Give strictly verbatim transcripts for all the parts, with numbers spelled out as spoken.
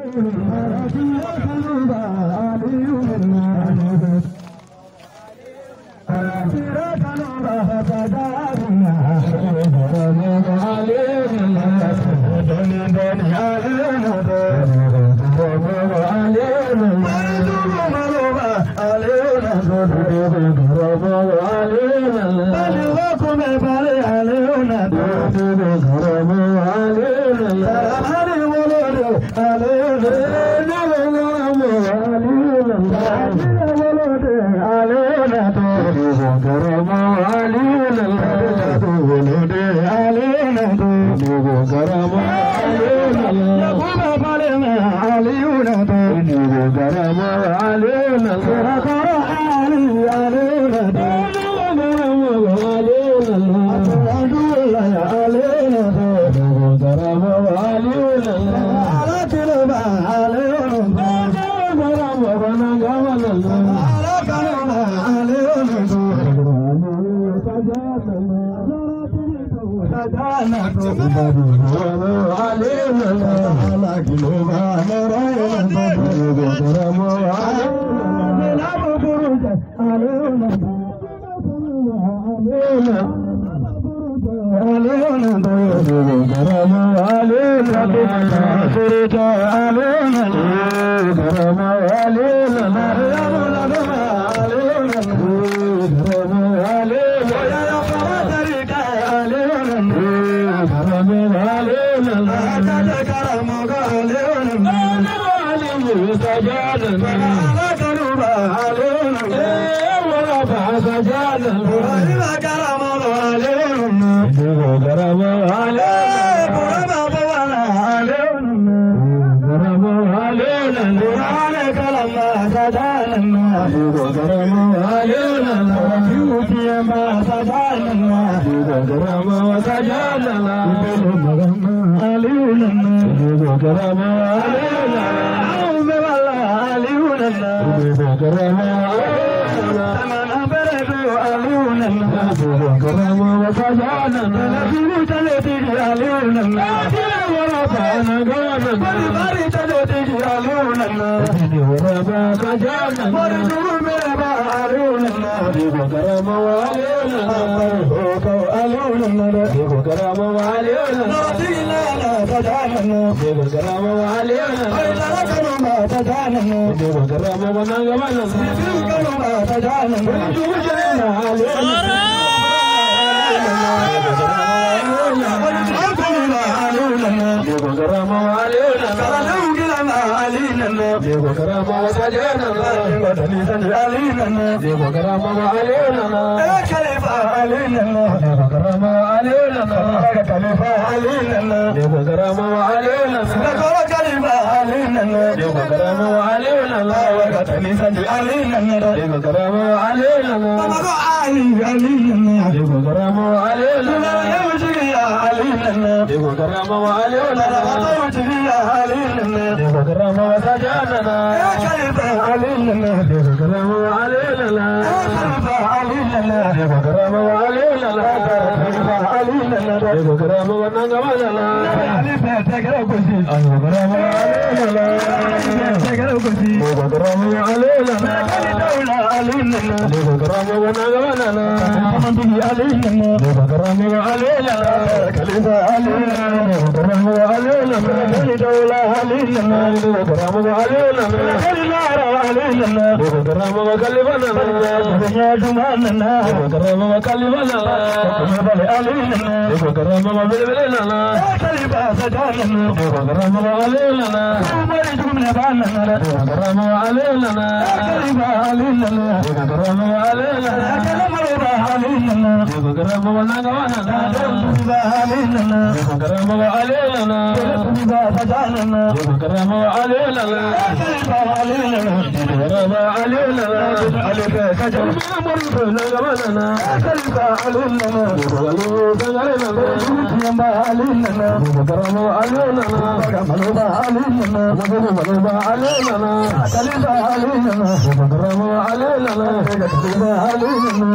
Alina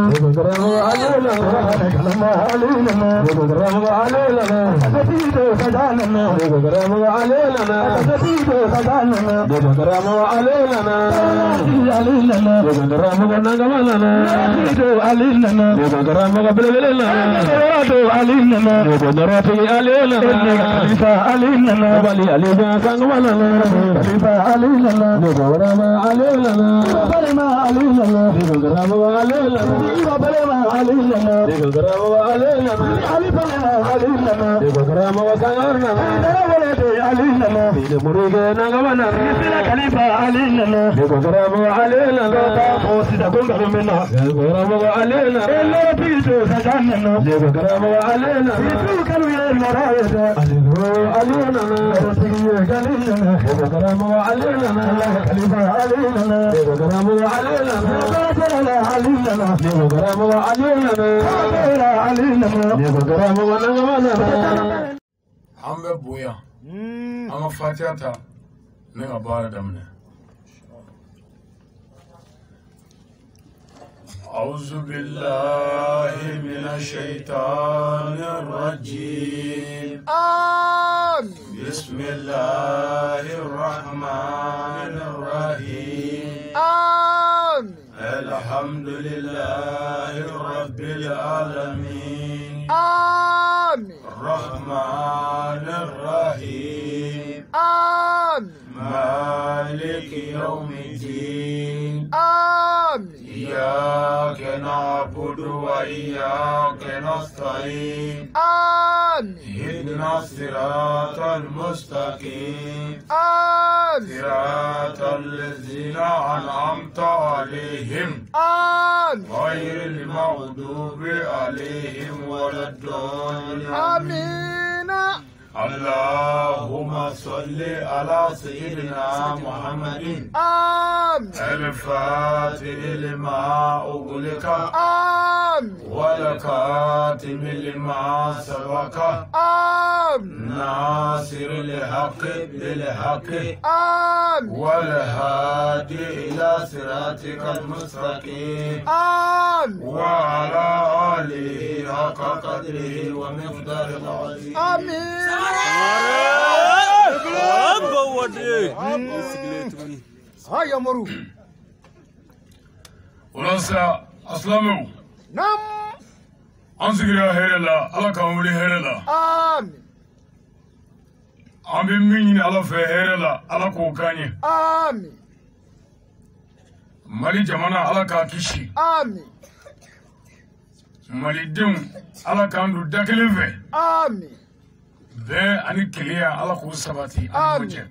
Ambe buya. Ama fatiyata ne abara damne. أعوذ بالله من الشيطان الرجيم آمين بسم الله الرحمن الرحيم آمين الحمد لله رب العالمين آمين الرحمن الرحيم آمين مالك يوم الدين آمين إياك نعبد وإياك نستعين آمين اهدنا الصراط المستقيم آمين صراط الذين أنعمت عليهم آمين غير المغضوب عليهم ولا الضالين آمين اللهم صل على سيدنا محمد آمين الفاتح لما أغلق آمين والخاتم لما سبق آمين ناصر الحق بالحق آمين والهادي إلى صراطك المستقيم آمين وعلى آله حق قدره ومقداره العظيم آمين هاي مرو ولسا أسلامو نعم أنسكرا هيرلا على كامل هيرلا آمين أمي مين على في هيرلا على كوكاني آمين مالي جمانا على كاكيشي آمين مالي دم على كاندو داكليفي آمين be ani kiliya ala ko sabati amin ani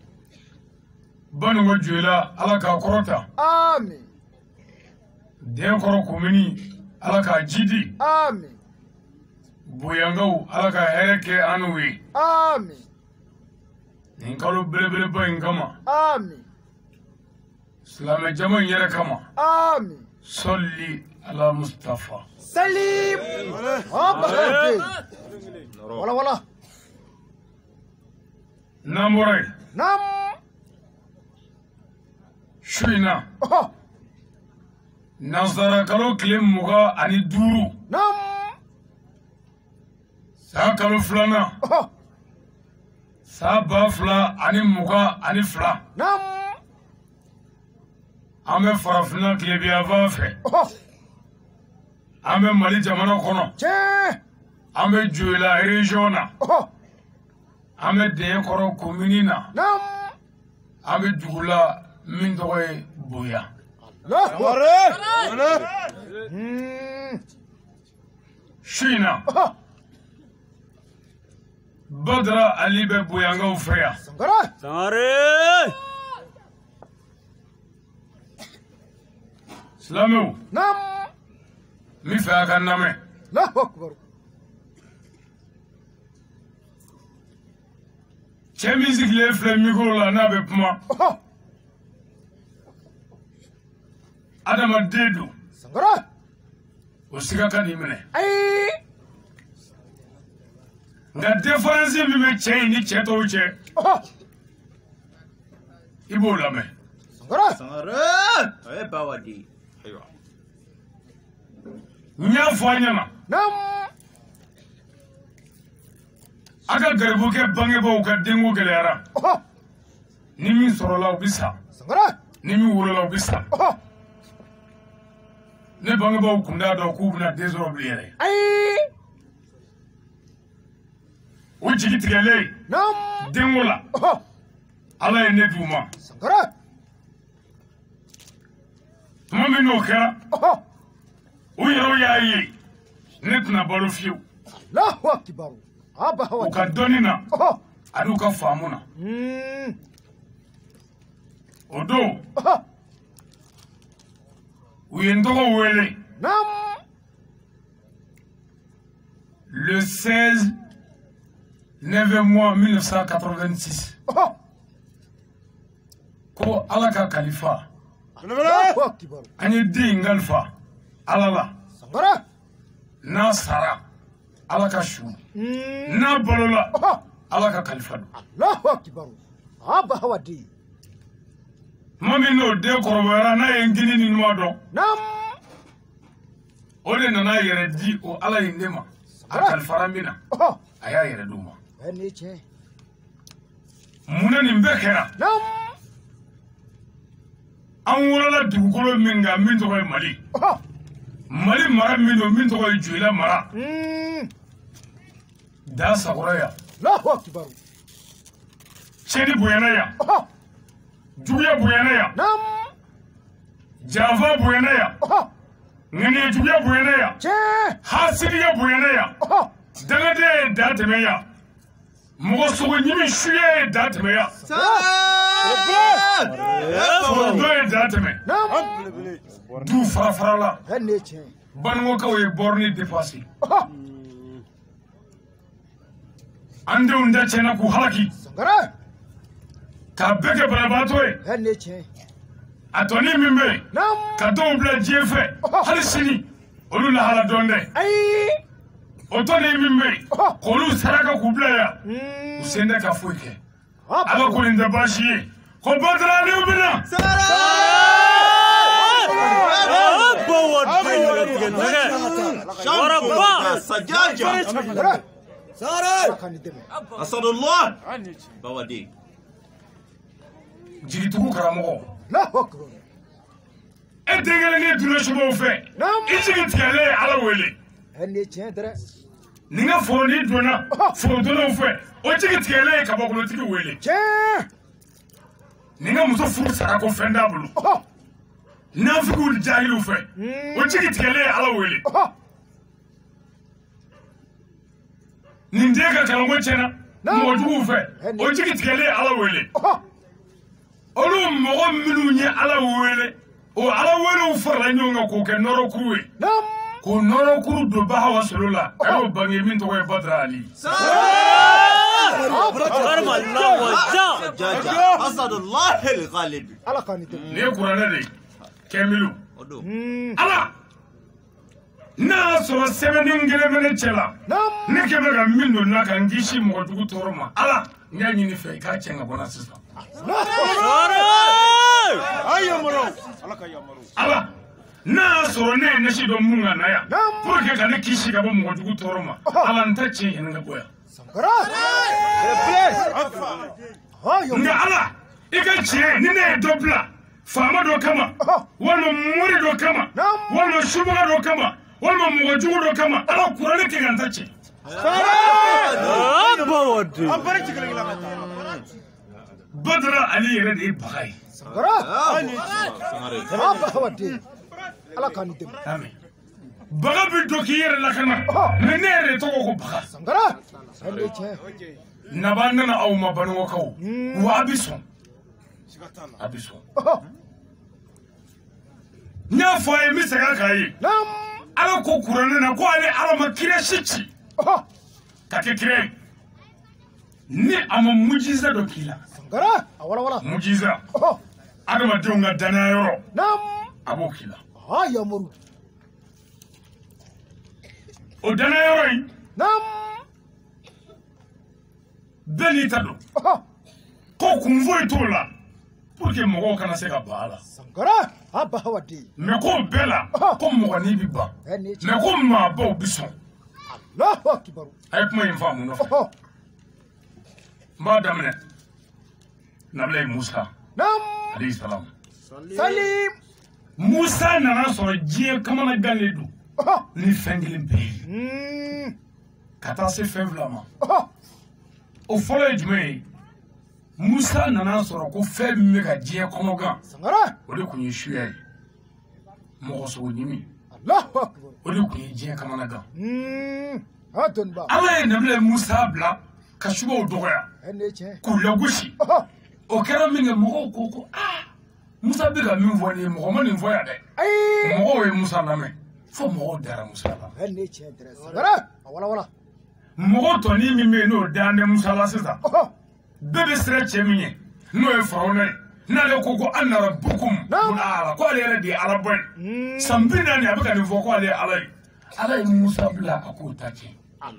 banu wajula ala ka korota amin de koro komini ala ka jidi amin buyangau ala ka hereke anwi amin ninkalo belebele ba ingama amin salama jama yere kama amin salli ala mustafa salim wala wala Namorai. Nam. Shuina. Oh. Nazara kalo kilim muga ani duru. Nam. Sa kalo flana. Oh. Sa ba fla ani muga ani fla. Nam. Ame farafina kilebi avafe. Oh. Ame mali jamana kono. Che. Ame juela regiona. Oh. Ame den koro kominina. Nam. Ame dugula min doye boya. La. Ware. Hmm. Shina. Oh. Badra Ali be boyanga ufreya. Sangara. Sangare. Slamu. Nam. Mi fa kan name. La akbar. Che musique le flemme micro la na be puma. Oh. Adama dedu. Sangara. O siga kan imene. Ai. Nga difference mi me che ni che to che. Oh. Ibo la me. Sangara. Sangare. Eh bawadi. Aywa. nya fanyama nam aga garbu ke bange ba ka dengo gelera oh ni min sorola obisa sangara ni mi wolola obisa oh ne bange ba kunda do ku buna désobligé ay o jigi tigele nam dengo la oh ala ne duma sangara tuma min no kera oh o yero yayi ne tuna balo fiu Allahu akbar aba o hawa ka donina oh adu ka famuna mm odo oh o yendogo wele nam le seize neuvième mois mille neuf cent quatre-vingt-six oh ko ala ka kalifa Allahu akbar anye din galfa ala la sangara na sara ala ka shu mm na balola oh ala ka kalifa do Allahu akbar aba hawa di mami no de korobara na yengini ni no do nam ole nana yere di o ala yindema akal faramina oh aya yere duma ene che muna ni mbekera nam an wolola dugukolo min ga min tɔgɔ ye mali oh mali mara min don min tɔgɔ ye joyila mara mm da sagora ya Allahu akbar cɛni bonyana ya oh juguya bonyana ya nam janfa bonyana ya oh ŋaniya juguya bonyana ya che hasidiya bonyana ya oh dangadenya ye da tɛmɛ ya mɔgɔ sogo ɲimi suya ye da tɛmɛ ya forodɔ ye da tɛmɛ nam du farafarala ene che banuwokaw ye bɔrɔni depase oh an denw da tiɲɛna k'u halaki sangara k'a bɛɛ kɛ banabaatɔ ye ene che a tɔni min bɛ yen nam ka dɔw bila diɲɛ fɛ hali sini olu lahala dɔn dɛ ay o tɔni min bɛ yen k'olu saraka k'u bila yan mm u sen tɛ ka foyi kɛ aba ala ko nin tɛ baasi ye ko bataraniw bɛ na sangara سارة kan deme أسد الله بودي jigitugu karamɔgɔ Allahu akbar e denkɛlen ni dunɛ sumaw fɛ i jigi tigɛlen ye ala wele ene che dere ni n ka foro ni donna forodonnaw fɛ o jigi tigɛlen ye kabakolotigi wele che ni n ka muso furu sara ko fɛn t'a bolo oh nafigiw ni jahiliw fɛ o jigi tigɛlen ye ala wele oh nin den ka kalanko tiɲɛna mɔgɔjuguw fɛ o jigi tigɛlen ye ala wele oh olu mɔgɔ minnu ye ala wele o ala welew farala ɲɔgɔn kan k'o kɛ nɔrɔkuru ye nam k'o nɔrɔkuru don bahawa solo la a y'o bange min tɔgɔ ye badara ali جاجا أسد الله الغالب ala kan deme nin ye kuranɛ de ye kɛmilu mm ala n'a y'a sɔrɔ sɛbɛnni kelen bɛ ne cɛ la nam ne kɛ bɛ ka min don n'a ka n kisi mɔgɔjugu tɔɔrɔ ma ala n y'a ɲini fɛ i k'a cɛ ka bɔ n na sisan ala n'a y'a sɔrɔ ne ye nasi dɔ mun ka na yan pour que ka ne kisi ka bɔ mɔgɔjugu tɔɔrɔ ma ala n tɛ tiɲɛ ɲini ka bɔ yan sangara oh yo nka ala i ka tiɲɛ ni ne ye dɔ bila faama dɔ kama walima mori dɔ kama walima subaga dɔ kama walima mɔgɔjugu dɔ kama ala kuranɛ kɛ ka n ta tiɲɛ badara ali yɛrɛ de ye baga ye sangara aba hawa di ala kan deme amen baga bɛ dɔ k'i yɛrɛ lakana mɛ ne yɛrɛ de tɔgɔ ko baga sangara ene che naba nana aw ma banuwakaw wa a bɛ sɔn a bɛ sɔn oh n y'a fɔ a ye n bɛ segin a kan ye nam ala ko kuranɛ na ko ale ala ma kira si ci oh ka kɛ kira ye ni a ma mujiza dɔ k'i la sangara awala wala mujiza oh adamadenw ka danaya yɔrɔ nam a b'o k'i la ah yamuru o danaya yɔrɔ in nam bɛɛ n'i ta don oh ko kun foyi t'o la pour que mɔgɔw kana se ka ban a la. Sankara a ba wa den. Mais ko bɛɛ la ko mɔgɔnin bi ban. Mais ko maabaw bi sɔn. Alahu akibaru. A ye kuma in faamu nɔfɛ. N b'a daminɛ. Nabila ye Musa. Naam. Alayhi salam. Salim. Musa nana sɔrɔ diɲɛ kamanagan de don. Ni fɛn kelen bɛɛ ye. Ka taa se fɛn fila ma. O fɔlɔ ye jumɛn ye? Musa nana sɔrɔ ko fɛn min bɛ ka diɲɛ kɔnɔ gan. Sankara. O de tun ye suya ye. Mɔgɔ sogo ɲimi. Alahu akibaru. O de tun ye diɲɛ kamanagan. A dɔnni ba. Ala ye Nabila Musa bila ka subaw dɔgɔya. Ɛnɛ tiɲɛ. K'u lagosi. O kɛra min kɛ mɔgɔw ko ko aa Musa bɛ ka min fɔ nin ye mɔgɔ ma nin fɔ yan dɛ. Ayi. Mɔgɔw ye Musa lamɛn fo mɔgɔw dara Musa la. Ɛnɛ tiɲɛ tɛ. Sankara a wala wala. Mɔgɔ tɔnin min bɛ yen n'o dalen bɛ Musa la sisan bɛɛ bɛ siran cɛ min ye n'o ye Farawuna ye n'ale ko ko an nana bukum ala ko ale yɛrɛ de ye ala bɔ ye san bi naani a bɛ ka nin fɔ ko ale ye ala ye ala ye Musa bila a k'o ta tiɲɛ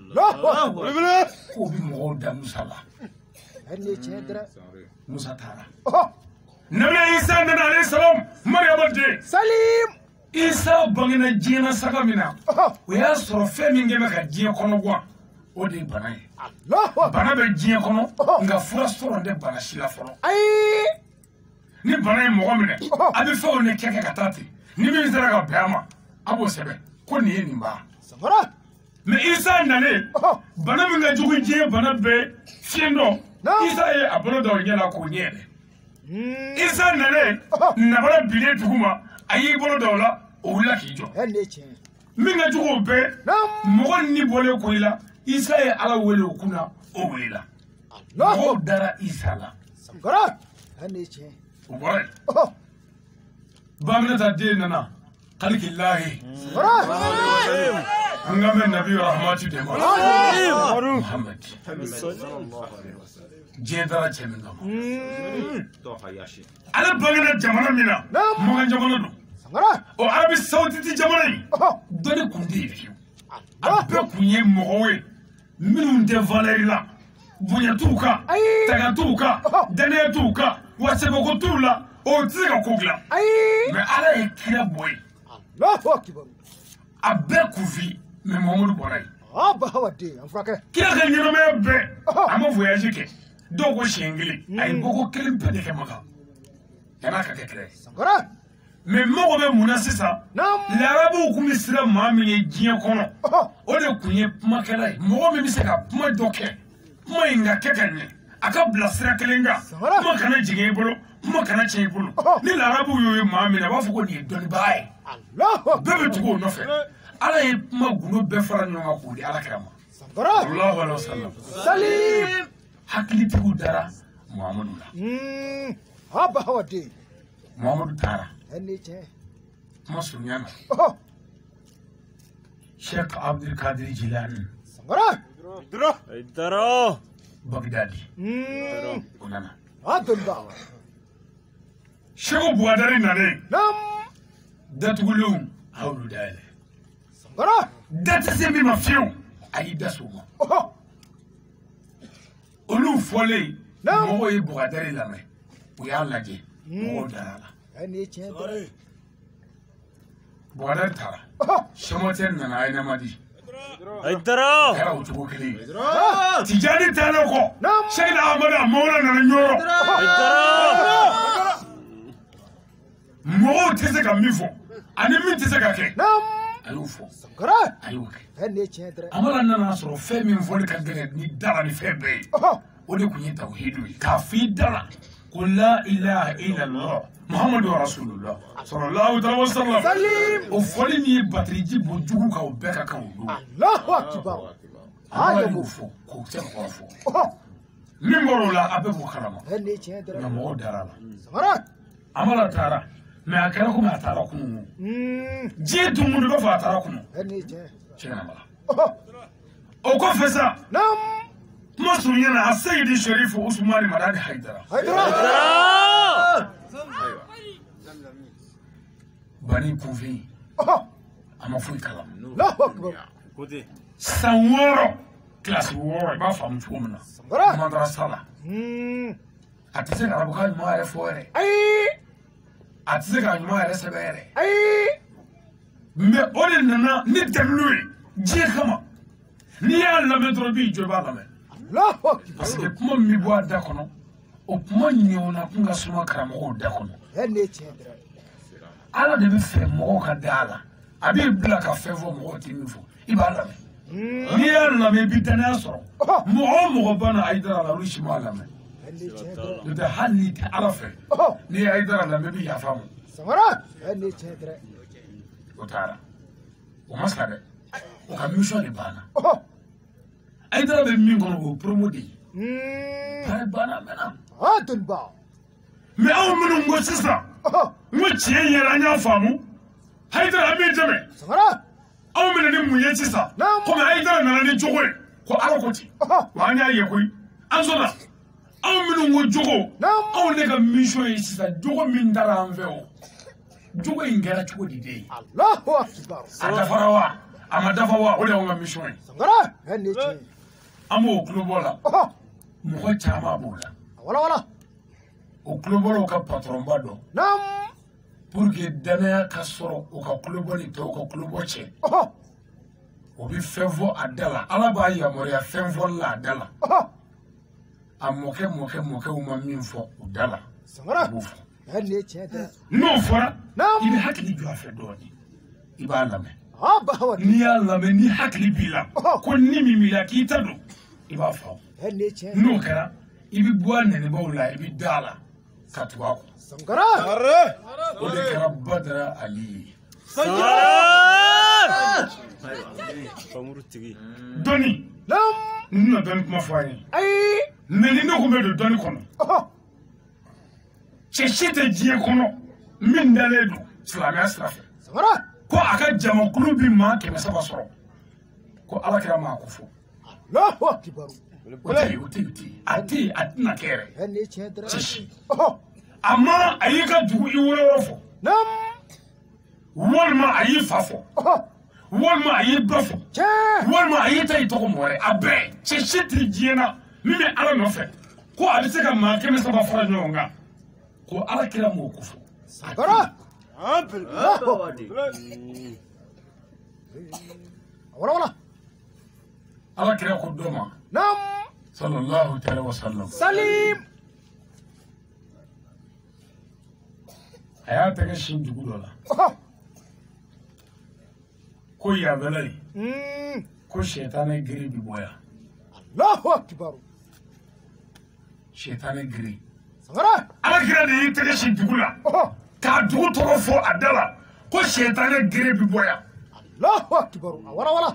k'o bɛ mɔgɔw da Musa la Ɛnɛ tiɲɛ tɛ. Musa taara Nabi Isa nana alayhi salam Mariama den Salim. Isa bangena diɲɛ na saga min na o y'a sɔrɔ fɛn min kɛ bɛ ka diɲɛ kɔnɔ guwan o de ye bana ye. Bana bɛ diɲɛ kɔnɔ nka fura sɔrɔ tɛ bana si la fɔlɔ. Ayi. Ni bana ye mɔgɔ minɛ a bɛ fɛnw de kɛ kɛ ka taa ten ni min sera ka bɛn a ma a b'o sɛbɛn ko nin ye nin ba. Sankara. Mais Isa nalen bana min ka jugu diɲɛ bana bɛɛ fiɲɛ dɔ Isa ye a bolo da o ɲɛ la k'o ɲɛ yɛlɛ. Isa nalen nabara bilen dugu ma a y'i bolo da o la o wulila k'i jɔ. Ɛnɛ tiɲɛ. Min ka jugu o bɛɛ mɔgɔ ni bɔlen ko i la Isa ye ala wele o kunna o welela. Mɔgɔw dara Isa la. Sankara. Ɛnɛ tiɲɛ. O bɔra yen. Baminata den nana kalikilahi. Sankara. An ka mɛn Nabi Rahamati de ma. Muhammad. Diɲɛ dara cɛ min kama. Ale bangena jamana min na Makan jamana don. Sankara. O Arabi Sawuditi jamana in dɔnni kun tɛ yen fiyewu. A bɛɛ kun ye mɔgɔw ye minnu tɛ valeur la bonya t'u kan taga t'u kan danaya t'u kan wa sɛbɛko t'u la o tɛ se ka ko dilan mais ala ye kira bɔ yen a bɛɛ kun fi mais Muhamadu bɔra yen kira ka ɲɛnamaya bɛɛ a ma voyage kɛ dɔw ko siɲɛ kelen a ye bɔko kelen bɛɛ de kɛ Maka yan'a ka kɛ kira ye mais mɔgɔ bɛ mun na sisan larabaw kun bɛ siran maa min ye diɲɛ kɔnɔ o de kun ye kumakɛla ye mɔgɔ min bɛ se ka kuma dɔ kɛ kuma in ka kɛ ka ɲɛ a ka bila sira kelen kan kuma kana jigin i bolo kuma kana tiɲɛ i bolo ni larabaw y'o ye maa min na a b'a fɔ ko nin ye dɔnnibaa ye bɛɛ bɛ tugu o nɔfɛ ala ye kuma gundo bɛɛ fara ɲɔgɔn kan k'o di alakira ma sallallahu alaihi wa sallam hakilitigiw dara Muhamadu la Muhamadu taara kuma surunya na Sheikh Abdul Qadir Jilani Baghdadi o nana Sheikh Buwadari nalen datugulenw a y'olu dayɛlɛ da tɛ se min ma fiyewu a y'i da s'o ma olu fɔlen mɔgɔw ye Buwadari lamɛn u y'a lajɛ mɔgɔw dara la Buwadari taara Shamɔtɛ nana a ye nama di a kɛra o cogo kelen ye Tijani taalen kɔ Sheikh Ahmadu a Mawla nana ɲɔrɔ mɔgɔw tɛ se ka min fɔ ani min tɛ se ka kɛ a y'o fɔ a y'o kɛ Amala nana sɔrɔ fɛn min fɔli ka gɛlɛn ni dara ni fɛn bɛɛ ye o de tun ye tawhidu ye k'a fɔ i dara ko la ilaha illallah Muhammadu Rasulullah sallallahu alaihi wa sallam o fɔli min ye batiriji bɔ jugu kan o bɛɛ ka kan o don Amala y'o fɔ k'o tɛ mɔgɔ fɔ min bɔr'o la a bɛɛ b'o kalama nka mɔgɔw dara la Amala taara mais a kɛra komi a taara kunun diɲɛ don o don i b'a fɔ a taara kunun tiɲɛna Amala o kɔfɛ sa kuma surunya na a Seyidi Sherifu Usmani Madani Haidara Bani Kufin a ma foyi kalama san wɔɔrɔ kilasi wɔɔrɔ i b'a faamu cogo min na madarasa la a tɛ se ka arabukan ɲuman yɛrɛ fɔ yɛrɛ ayi a tɛ se ka ɲuman yɛrɛ sɛbɛn yɛrɛ ayi mais o de nana ni dalilu ye diɲɛ kama n'i y'a lamɛn dɔrɔn b'i jɔ i b'a lamɛn Allahu akbar parce que kuma min bɛ bɔ a da kɔnɔ o kuma ɲɔgɔnna kun ka suma karamɔgɔw da kɔnɔ ɛ ne tiɲɛ dɛ ala de bɛ fɛ mɔgɔw ka da a la a b'i bila ka fɛn fɔ mɔgɔw tɛ min fɔ i b'a lamɛn n'i y'a lamɛn i bɛ danaya sɔrɔ mɔgɔ o mɔgɔ banna Hayidara la olu si m'a lamɛn n'o tɛ hali n'i tɛ ala fɛ n'i ye Hayidara lamɛn i bɛ yafa ma Sangara ɛ ne tiɲɛ dɛ o taara o ma sa dɛ o ka mission de banna Hayidara bɛ min kɔnɔ o promo de ye pare banna mɛnna ah dunba mais aw minnu ko sisan n ko tiɲɛ yɛrɛ an y'a faamu Hayidara an b'i dɛmɛ Sangara aw minɛ ni mun ye sisan komi Hayidara nana ni jogo ye ko ala ko ten wa an y'a ye koyi an sɔnna aw minnu ko jogo aw ne ka mission ye sisan jogo min dara an fɛ o jogo in kɛra cogo di de ye Allahu akbar a dafara wa a ma dafa wa o de y'anw ka mission ye Sangara ɛ ne tiɲɛ an b'o tulobɔ la mɔgɔ caman b'o la wala wala o tulobɔlaw ka patron ba dɔn nam pour que danaya ka sɔrɔ o ka tulobɔ ni tɔw ka tulobɔ cɛ o bɛ fɛn fɔ a da la ala b'a yamaruya fɛn fɔli la a da la a mɔkɛ mɔkɛ mɔkɛw ma min fɔ u da la Sangara a b'o fɔ ɛ ne tiɲɛ dɛ n'o fɔra Naam. i bɛ hakili jɔ a fɛ dɔɔnin i b'a lamɛn ah bahawati n'i y'a lamɛn ni hakili b'i la ko ni min b'i la k'i ta don i b'a faamu ɛ ne tiɲɛ n'o kɛra i bɛ bɔ a nɛnɛbaw la i bɛ da a la ka tugu a kɔ Sangara o de kɛra Badara Ali ye dɔnni nam n bɛna dɔnni kuma fɔ an ye ayi mais ni ne kun bɛ don dɔnni kɔnɔ cɛ si tɛ diɲɛ kɔnɔ min dalen don silamɛya sira fɛ Sangara ko a ka jamakulu bi maa kɛmɛ saba sɔrɔ ko ala kɛra maa ko fɔ Allahu akbar o tɛ yen o tɛ yen o tɛ yen a tɛ yen a tɛna kɛ yɛrɛ ɛ ne tiɲɛ dɛ cɛ si a ma a y'i ka dugu i woloyɔrɔ fɔ nam walima a y'i fa fɔ walima a y'i ba fɔ tiɲɛ walima a y'i ta i tɔgɔ mɔgɔ wɛrɛ a bɛɛ cɛ si tɛ diɲɛ na min bɛ ala nɔfɛ ko a bɛ se ka maa kɛmɛ saba fara ɲɔgɔn kan ko ala kɛra m'o ko fɔ Sangara wala wala ala kɛra ko dɔ ma nam sallallahu ta'ala wa sallam salim a y'a tɛgɛ sin dugu dɔ la ko yabɛlɛ ye ko sɛtanɛ gere bi bɔ yan Allahu akbar sɛtanɛ gere Sangara ala kɛra de y'i tɛgɛ sin dugu la k'a dugu tɔgɔ fɔ a da la ko sɛtanɛ gere bi bɔ yan Allahu akbar wala wala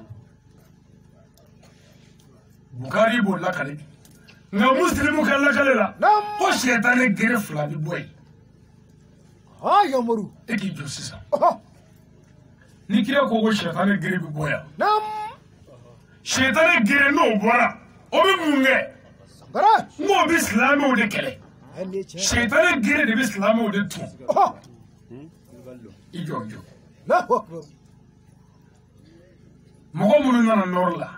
Bukari b'o lakale nka musilimu ka lakale la nam ko sɛtanɛ gere fila bi bɔ yen ah yamaru e k'i jɔ sisan ni kira ko ko sɛtanɛ gere bi bɔ yan nam sɛtanɛ gere n'o bɔra o bɛ mun kɛ Sangara n k'o bɛ silamɛw de kɛlɛ ɛ ne tiɲɛ sɛtanɛ gere de bɛ silamɛw de tun i jɔ jɔ Allahu akbar mɔgɔ minnu nana nɔrɔ la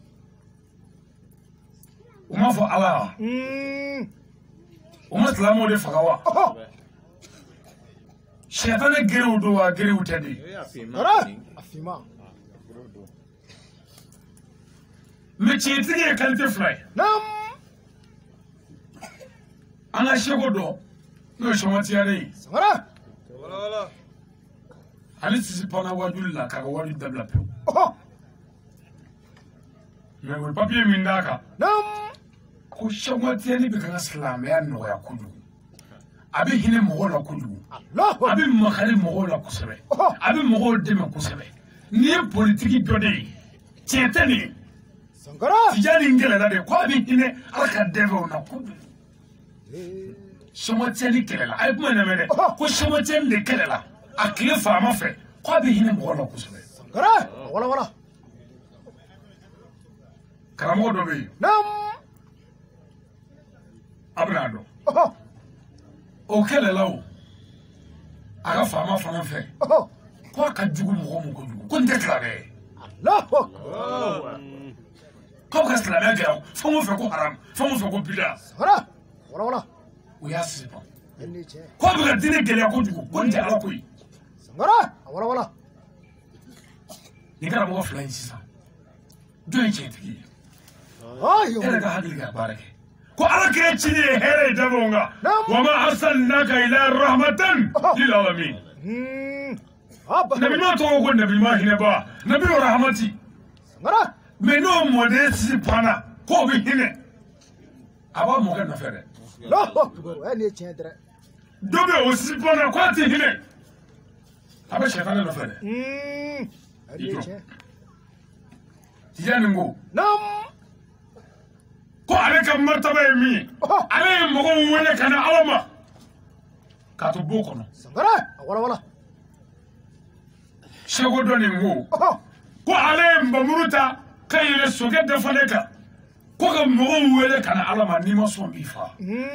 u ma fɔ ala wa u ma silamɛw de faga wa sɛtanɛ gerew don wa gerew tɛ de Sangara afima mɛ tiɲɛtigi ye kalite fila ye nam an ka seko dɔ n'o ye sɔmɔtiyare ye Sangara ale sisi panna wajuli la k'a ka wari dabila pewu mɛ o ye papiye min d'a kan nam ko sɔmɔtiyani bɛ ka ka silamɛya nɔgɔya kojugu a bɛ hinɛ mɔgɔw la kojugu Allahu a bɛ makari mɔgɔw la kosɛbɛ a bɛ mɔgɔw dɛmɛ kosɛbɛ nin ye politiki dɔ de ye tiɲɛ tɛ nin ye Sangara tijani in kɛlɛla de ko a bɛ hinɛ ala ka dɛfɛw na kojugu sɔmɔtiyani kɛlɛla a ye kuma in lamɛn dɛ ko sɔmɔtiyani de kɛlɛla a tile faama fɛ ko a bɛ hinɛ mɔgɔw la kosɛbɛ Sangara wala wala karamɔgɔ dɔ bɛ yen nam a bɛna dɔn o kɛlɛla o a ka faama fana fɛ ko a ka jugu mɔgɔ min kojugu ko n tɛ tila dɛ Allahu akbar k'aw ka silamɛya kɛra fɛn o fɛn ko haram fɛn o fɛn ko bida Sangara wala wala o y'a sipan ko bɛ ka diinɛ gɛlɛya kojugu ko n tɛ ala ko ye sangara a wala wala nin karamɔgɔ fila in sisan jɔn ye tiɲɛtigi ye e yɛrɛ ka hakili ka baara kɛ ko ala kɛ cini ye hɛrɛ ye dabanw kan wa ma arsalnaka ila rahmatan lil alamin nabi n'o tɔgɔ ko nabi ma hinɛba nabi o rahamati mais n'o mɔden si panna k'o bɛ hinɛ a b'a mɔkɛ nɔfɛ dɛ dɔ bɛ o si panna k'a tɛ hinɛ a bɛ sɛfan nɔfɛ dɛ i jɔ yanni ko ko ale ka martaba ye min ye ale ye mɔgɔw wele ka na ala ma k'a to bo kɔnɔ seko dɔ nin ko ko ale ye nbamuru ta ka yɛlɛ sokɛ dafalen kan ko ka mɔgɔw wele ka na ala ma n'i ma sɔn b'i fa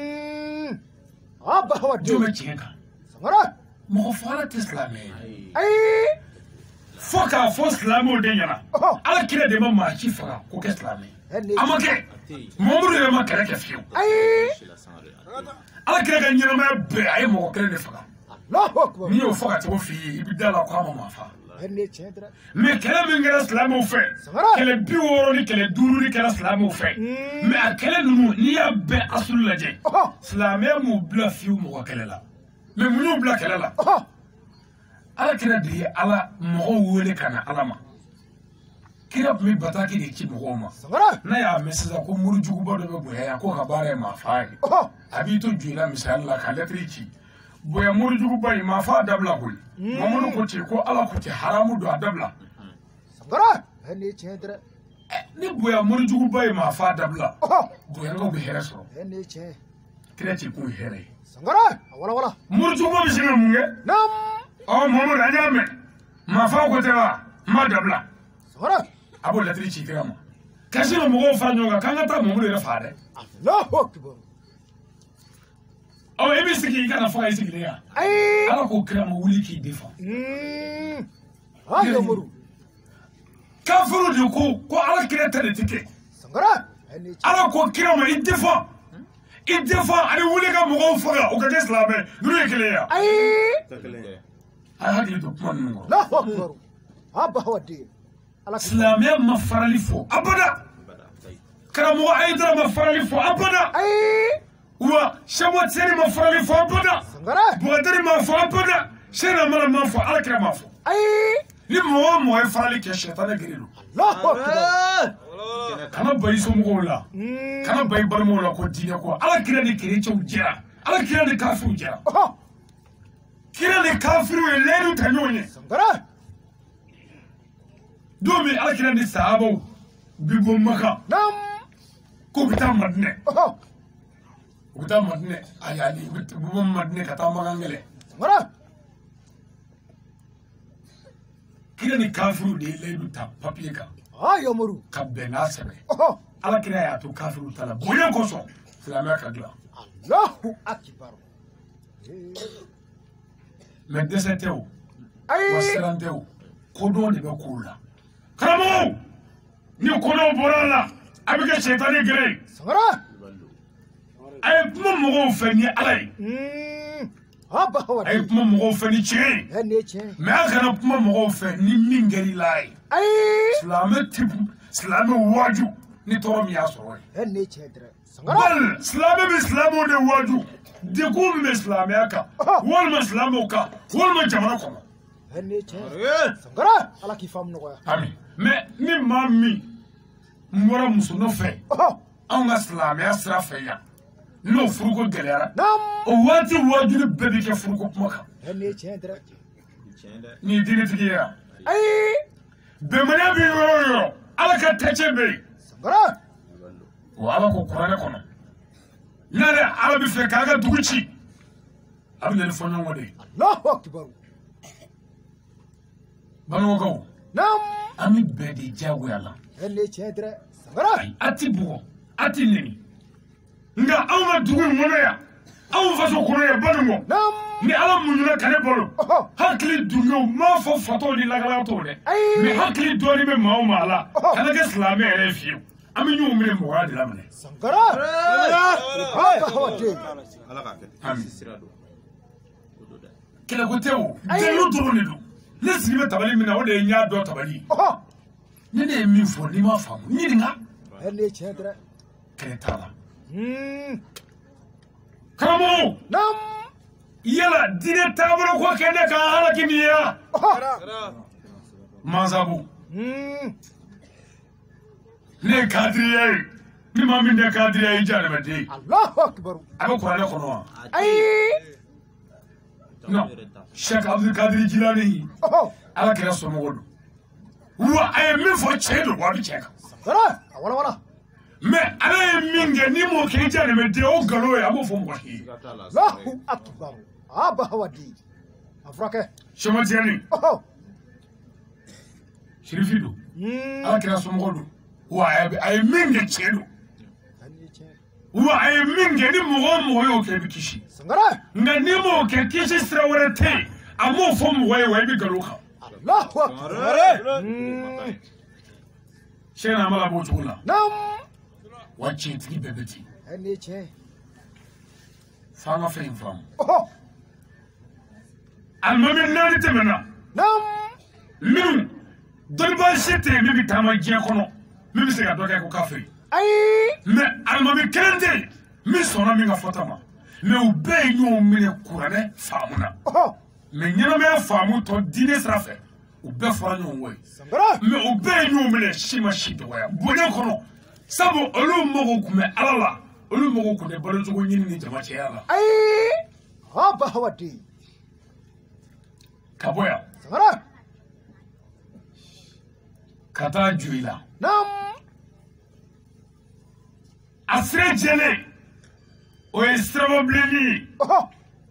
jɔn bɛ tiɲɛ kan mɔgɔ fagala tɛ silamɛ ye fo k'a fɔ silamɛw de ɲɛna ala kira de ma maa si faga ko kɛ silamɛ a ma kɛ mamuru yɛrɛ ma kɛlɛ kɛ fiyewu ala kira ka ɲɛnamaya bɛɛ a ye mɔgɔ kelen de faga n'i y'o fɔ ka cogo f'i ye i bɛ da la ko a ma maa fa mais kɛlɛ min kɛra silamɛw fɛ kɛlɛ bi wɔɔrɔ ni kɛlɛ duuru ni kɛra silamɛw fɛ mais a kɛlɛ ninnu n'i y'a bɛɛ asulu lajɛ silamɛya m'u bila fiyewu mɔgɔ kɛlɛ la mais mun y'u bila kɛlɛ la ala kira de ye ala mɔgɔw wele ka na ala ma kira tun bɛ bataki de ci mɔgɔw ma n'a y'a mɛn sisan ko murijuguba dɔ bɛ bonya yan k'o ka baara ye maa fa ye a b'i to joyila misali la ka lɛtiri ci bonya murijuguba in maa fa dabila koyi mamadu ko ten ko ala ko ten haramu don a dabila ni bonya murijuguba ye maa fa dabila bonyagaw bɛ hɛrɛ sɔrɔ kira ci kun ye hɛrɛ ye murijuguba bɛ se ka mun kɛ ɔ mamadu an y'a mɛn maa fa ko tɛ wa ma dabila a b'o latiri ci kira ma kasi na mɔgɔw fara ɲɔgɔn kan k'an ka taa mamuru yɛrɛ faa dɛ ɔ i bɛ sigi i kana fɔ i sigilen yan ala k'o kira ma wuli k'i defa kafiru de ko ko ala kira ta de tɛ kɛ ala k'o kira ma i defa i defa ani wuli ka mɔgɔw faga o ka kɛ silamɛ ninnu ye kelen ye a hakili to kuma ninnu kɔrɔ silamɛya ma farali fɔ abada karamɔgɔ ayidara ma farali fɔ abada wa sɛmɔtɛri ma farali fɔ abada bugatɛri ma fɔ abada sɛnɛ mara ma fɔ alakira ma fɔ ni mɔgɔ o mɔgɔ ye farali kɛ sɛtanɛ gere don kana ba i somɔgɔw la kana ba i balimaw la ko diinɛ ko alakira ni kerecɛnw jɛra alakira ni kafiriw jɛra kira ni kafiriw ye lɛyidu ta ɲɔgɔn ye don min alakira ni sahabaw bi bɔ maka k'u bɛ taa madinɛ u bɛ taa madinɛ ayi ayi u bɛ bɔ madinɛ ka taa makan kɛlɛ kira ni kafiriw de ye layidu ta papiye kan ka bɛn n'a sɛbɛn alakira y'a to kafiriw ta la bonya kosɔn silamɛya ka dilan mais dɛsɛ tɛ o wa siran tɛ o kodɔn de bɛ k'u la karamɔgɔw ni kodɔn bɔra a la a bɛ kɛ sɛtanɛ gere ye a ye kuma mɔgɔw fɛ ni ala ye a ye kuma mɔgɔw fɛ ni tiɲɛ ye mais a kana kuma mɔgɔw fɛ ni min kɛr'i la ye silamɛ tipu silamɛ waaju ni tɔɔrɔ min y'a sɔrɔ ye bali silamɛ bɛ silamɛw de waaju dekun min bɛ silamɛya kan walima silamɛw kan walima jamana kɔnɔ ami mais ni maa min n bɔra muso nɔfɛ anw ka silamɛya sira fɛ yan n'o furuko gɛlɛyara o waati waajuli bɛɛ bɛ kɛ furuko kuma kan ni ye diinɛtigi ye yan bɛnbaliya bɛ yɔrɔ o yɔrɔ ala ka tɛcɛ bɛ yen wa ala ko kuranɛ kɔnɔ n'ale ala bɛ fɛ k'a ka dugu ci a bɛ na ni fɔɲɔgɔnkɔ de ye balimakaw an bɛ bɛɛ de diyagoya la ayi a ti bugɔ a ti nɛni nka anw ka dugu in kɔnɔ yan anw faso kɔnɔ yan banikɔ ni ala muɲuna ka ne balo hakili dunkew m'a fɔ fatɔw ni lakalatɔw dɛ mais hakili dɔɔnin bɛ maa o maa la kana kɛ silamɛ yɛrɛ ye fiyewu ami nyu mine mo wa de la mine Sankara Abba Hawati ala ka kɛ ami sira do kele ko tewo de lu duru ni do ne sigi be tabali mina o de nya do tabali oh ne ne mi fo ni ma famu ni dinga ene chendra kele tala hmm kamo nam yala dine tabalo ko kende ka hala kiniya mazabu hmm ne kadriye ni ma min de kadriye jare mate Allahu akbar aba qur'an ko no ay no Sheikh Abdul Qadir Jilani oh ala kira so mo do wa ay min fo chedo wa bi cheka Sankara wala wala me ala min ge ni mo ke jare mate o galo ya mo fo mo hi Allahu akbar Abba Hawati Afrika shematiani oh shirifido hmm ala kira so mo do wa ay min ge chedo ene chendra wa ay min ge ni mo mo yo ke bi kishi Sankara nga ni mo ke kishi sira wala te amo fo mo wa bi galo ka Allahu akbar hmm shena mala bo chula nam wachi tiki bebeti ene chendra fanga fe infam oh almamin nani temena nam min dolba shete mi bi tama je kono mi bi se ga doke ko kafe ay me almamin kende mi sona mi ga fotama me u be nyu mi ne kurane famuna oh me nyana me famu to dine srafe u be fora nyu we Sankara me u be nyu mi ne shima shito ya bonya kono sabo olu mogo kume alala olu mogo kune balo jogo nyini ni jama che yala ay Abba Hawati kaboya Sankara kata juila nam asre jele o estrabo bleni oh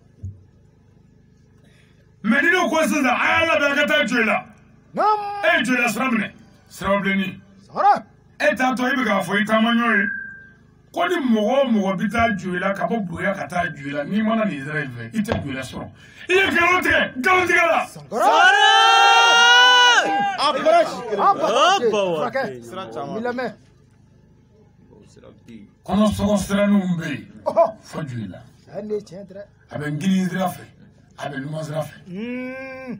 medino ko sasa ayala da kata juila nam e juila sramne estrabo bleni Sankara e ta to ibe ga fo itamanyo e ko ni mogo mogo bita juila ka bo buya kata juila ni mana ni drive ite juila so iye galote galote gala Sankara Abba Abba Hawati Abba Afrika milame kono sogo stranu mbe oh fo juila ene chendra abe ngini zrafe abe numa zrafe hmm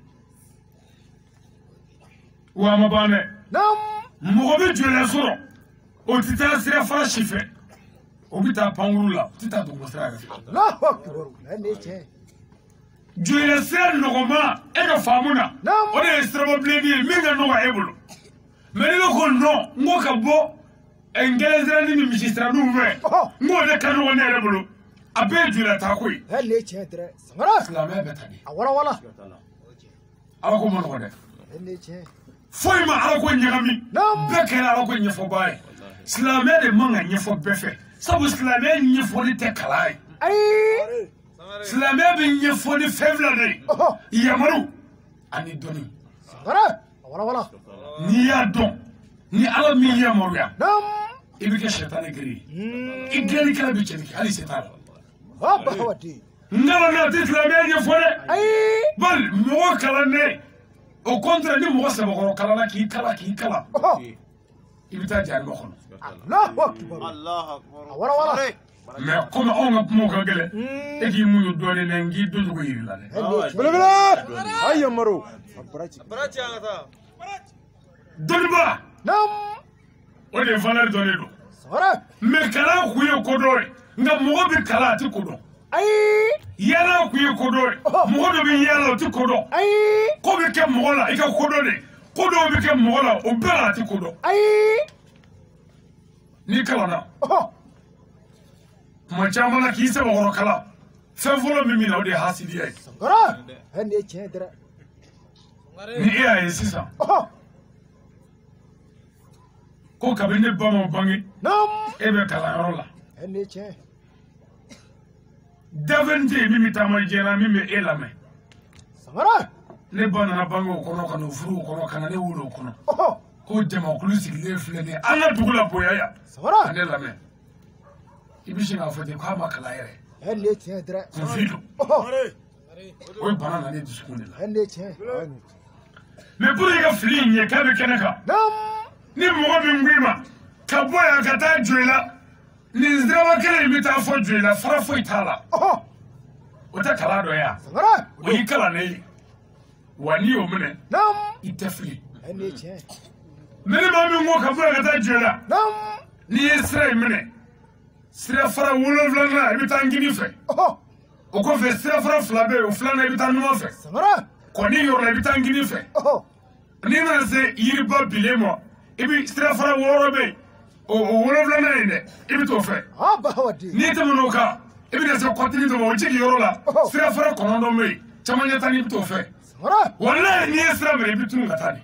wa mabane nam mogo be juila soro o tita sira fara shife o bita pangurula tita to mosra Allahu akbar ene chendra juila sira nogoma e ga famuna nam o de estrabo bledi mi ga no wa ebulu meni ko no ngo ka bo engelezra ni mi sistra du ve oh ngo de kanu woni ebulu abe juila ta koy ene chendra Sankara islamé betani wala wala ala ko mon ko de ene chendra foy ma ala ko nyagami nam bekela ala ko nyefo baye islamé de manga nyefo befe sabu islamé nyefo ni te kalai ay islamé be nyefo ni fevla de oh yamaru ani doni Sankara wala wala ni ya don ni ala mi yamaru ya nam ibike shetane gri hmm igeli kala bi cheni ali setan Abba Hawati ngala na ti islamé nyefo de ay bal mo kala ne au contraire ni mo sabo ko kala na ki kala ki kala oh ibita jar mo khono Allahu akbar Allah Akbar wala wala mais comme on a mo ka gele hmm e ki mu do ne ngi do ko yiri la ne ene Bele bele ayya maro Barachi angata doliba nam o de valeur donné do Sankara mais kala ku ye ko do nga mo bi kala ti ko do ay yala ku ye ko do mo do bi yala ti ko do ay ko bi ke mo la i ka ko do de ko do bi ke mo la o bela ti ko do ay ni kala na oh mo chamala ki se mo kala fe volo mi mi na o de hasidi ay Sankara ene chendra ni e ay sisa oh ko kabine ba mo bangi nam e be kala yoro la ene chendra davende mi mi tama jena mi me elame Sankara ne bana bango kono kana furu kono kana ne wulo kono oh ko jama kulu sigile flene ala dugula boya ya Sankara ane lame ibishi na fode kwa makala yere ene chendra confido oh o bana na ne disukune la ene chendra me pour ga fili nye ka be keneka nam ni mo bi ngwima kaboya kata juela ni zdrawa kele imita fo juela fara fo itala oh ota kala do ya sangara o kala ne wani o mene nam itafli ene che mene ma mi ngo kaboya kata juela nam ni Israel mene sira fara wolo vlana imita ngini fe oh o ko fe sira fara flabe o flana imita no fe sangara ko ni yor la imita ngini fe oh ni na se yiriba bilemo ibi sira fara woro be o wolo vlana inde ibi to fe ah ba wadi ni te mono ka ibi na se kotini to o chiki yoro la sira fara kono me chamanya tani ibi to fe sara wallahi ni sira me ibi tunu katani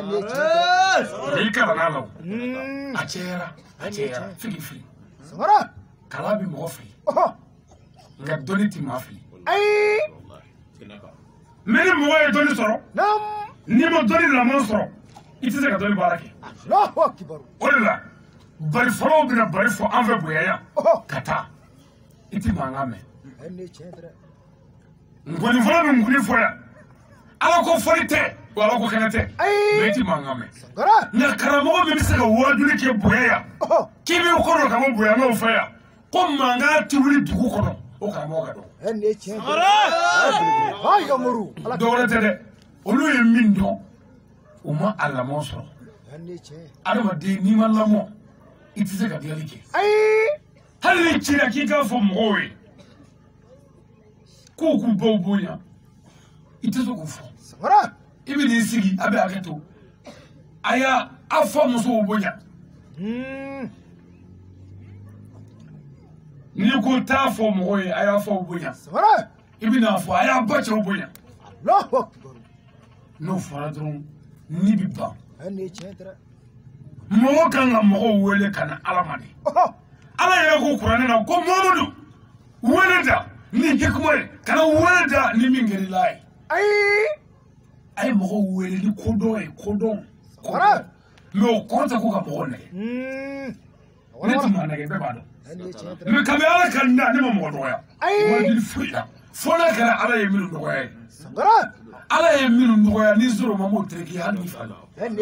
ni ka na lo achera achera figi figi sara kala bi mo fi nga doni ti ma fi ay meni mo e doni soro nam ni mo doni la mo soro itise ka doni barake Allahu akbar wala bari folo bina bari fo anve boyaya kata iti mangame enne chendra ngoni folo bi ngoni fo ya ala ko forite wala ko kanate iti mangame sangara na karamo bi misaka waduli ke boyaya kibi ko ro ka mo boyaya mo fa ya ko manga tiwuli dugu kono o karamo ga do enne chendra ay gamuru ala do wala tede olu ye min do o ma ala mo so enne che adama de ni malamo itise ka diali ke ay hali chira kika fo mowe ko ku bobuya itise ko fo sara ibini sigi abe aketo aya afo muso boya mm ni ko ta fo mowe aya fo boya sara ibini afo aya bache boya Allahu akbar no faradron ni biba ene chentra mo kanga mo wele kana alamani ala ya ko qur'ani na ko momudu wele da ni ke ko kana wele da ni mingeri lai ai ai mo wele ni kodo e kodo kora me ko ta ko ka mo ne mm wala ti mana ke be bado me kamera kan na ni mo mo do ya wala di fuya fola kana ala ye minu do ya sangara ala ye minu do ya ni zuro mo mo treki hani fala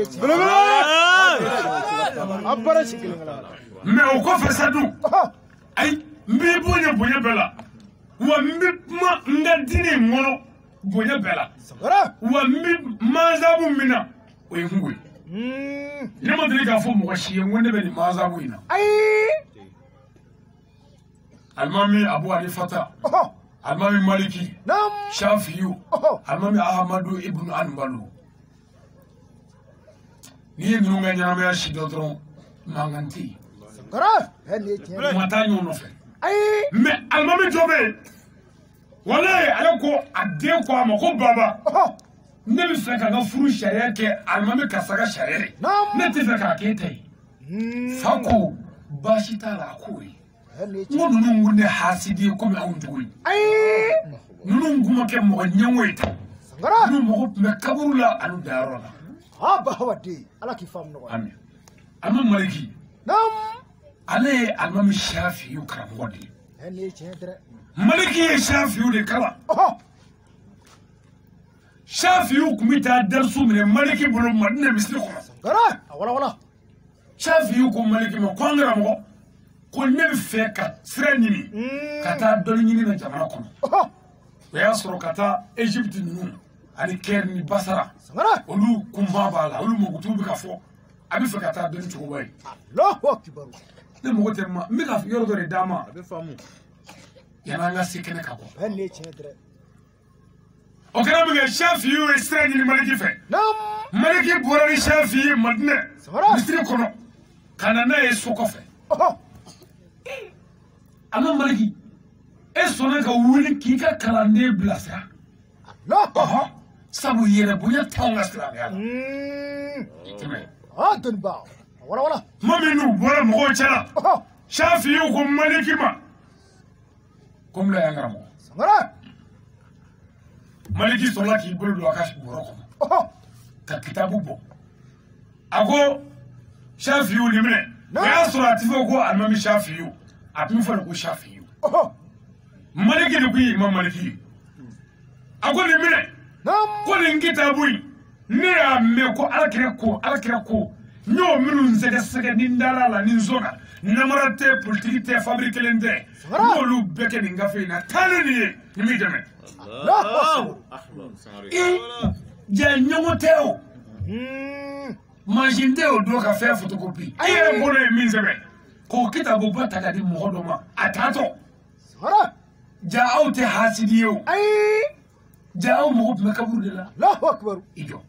abara chikilingala me o ko fasadu ay mbi bonya bonya bela wa mbi ma ndadini ngono bonya bela sangara wa mbi mazabu mina o yengwe mm nyama dile fo mo shiye ngonde be ni mazabu ina ay almami abu alifata almami maliki nam shafi'u almami ahmadu ibn anbalu ni ndu nga nyama ya shi dodron manganti sangara hene che mata nyono fe ay me almami jobe wallahi alako ade ko amako baba ne bi feka ga furu sharia ke almami kasaga sharia ne ti feka ke tai fako bashita la koi mo nunu ngune hasidi ko me awndui ay nunu nguma ke mo nyangweta sangara nunu mo me kaburula anu darola aba wadi ala kifam no amen amma maliki nam ale almami shafi yukram wadi ene chedra maliki shafi yude kala oh shafi yukumita darsu min maliki bulu madina misli ko sangara wala wala shafi yukum maliki mo kongra mo ko ne fe ka sira nyini kata dol nyini na jamana ko oh ya soro kata Egypt nunu ani kerni basara sangara olu kumba bala olu mo kutubi ka fo abi fe kata dol chugo way Allahu akbar ne mo gote ma mi ka yoro do dama abi famu yana nga sikene ka ko ene chedre o kana mi ga shafi yu sira nyini maliki fe nam maliki borari shafi madne sangara misri kono kana na yeso ko fe oh ama maliki e sona ka wuli kika kalande blasa la aha sabu yere bunya tanga slam ya mm teme ah don ba wala wala maminu wala mo chala shafi yu ko maliki ma kom la yangara mo sangara maliki sola ki bulu do akash boroko oh ka kitabu bo ago shafi yu limne ya surati fo ko almami shafi yu apin fa ko shafi yu oh maliki ni kuyi imam maliki ago limne nam ko ni kitabu ni ya me ko alakira ko alakira ko N'o minnu sɛgɛsɛgɛ ni dara la ni zona namara tɛ politique tɛ fabrique kelen tɛ n'olu bɛɛ kɛ nin gafe in na taa ni nin ye ni m'i dɛmɛ i ja ɲɔgɔn tɛ o machine tɛ o don ka fɛn photocopie i yɛrɛ bolo ye min sɛbɛn k'o kitabu ba ta ka di mɔgɔ dɔ ma a taatɔ ja aw tɛ hasidi ye o ja aw mɔgɔ tun bɛ kaburu de la i jɔ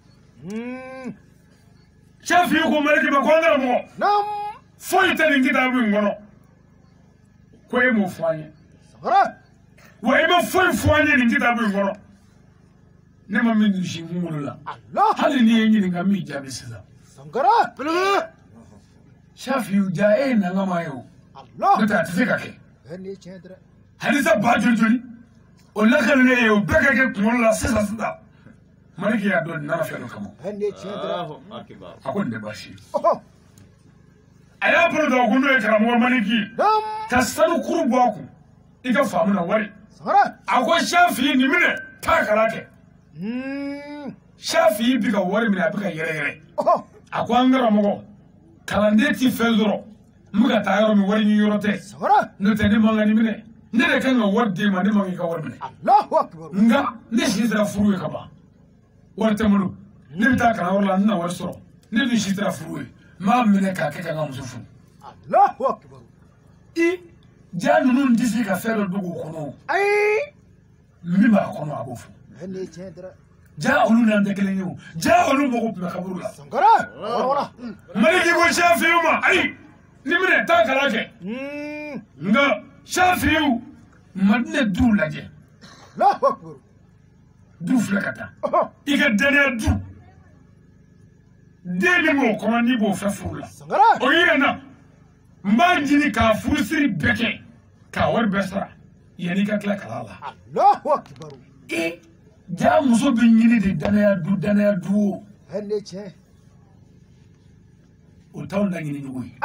Chef yi ko Maliki ba ko ngara mo nam foyi tɛ nin kitabu in kɔnɔ ko e m'o fɔ an ye wa i ma foyi fɔ an ye nin kitabu in kɔnɔ ne ma min si kunkolo la hali ni ye ɲininka min jaabi sisan Chef yi ja e nanga ma ye o n'o tɛ a tɛ se ka kɛ halisa ba joli joli o lakalinen ye o bɛɛ ka kɛ kunkolo la sisan sisan Maliki y'a dɔn nana fɛn dɔ kama a ko nin tɛ baasi ye a y'a bolo da o ko n'o ye karamɔgɔ Maliki ka sanu kuru bɔ a kun i ka faamu na wari a ko Shafi nin minɛ taa kalan kɛ Shafi bi ka wari minɛ a bɛ ka yɛrɛyɛrɛ a ko an karamɔgɔ kalanden ti fɛn sɔrɔ n bɛ ka taa yɔrɔ min wari ɲini yɔrɔ tɛ n'o tɛ ne man kan nin minɛ ne de kan ka wari d'e ma ne man kan i ka wari minɛ nka ne si sera furu ye ka ban wari tɛ n bolo ne bɛ taa kalanyɔrɔ la n na wari sɔrɔ ne dun si sera furu ye n b'a minɛ k'a kɛ ka n ka muso furu i ja ninnu tɛ se ka fɛn dɔ dogo o kɔnɔ min b'a kɔnɔ a b'o fɔ ja olu n'an tɛ kelen ye o ja olu mago tun bɛ kaburu la Maliki ko Shafiu ma ayi ni minɛ taa kalan kɛ nka Shafiu Madina duw lajɛ du filɛ ka taa i ka danaya du den min b'o kɔnɔ n'i b'o fɛ furu la o yira n na n b'a ɲini k'a furusiri bɛɛ kɛ k'a wari bɛɛ sara yanni i ka tila kalan la i ja muso bɛ ɲini de danaya du danaya du o o t'anw laɲini ɲugu ye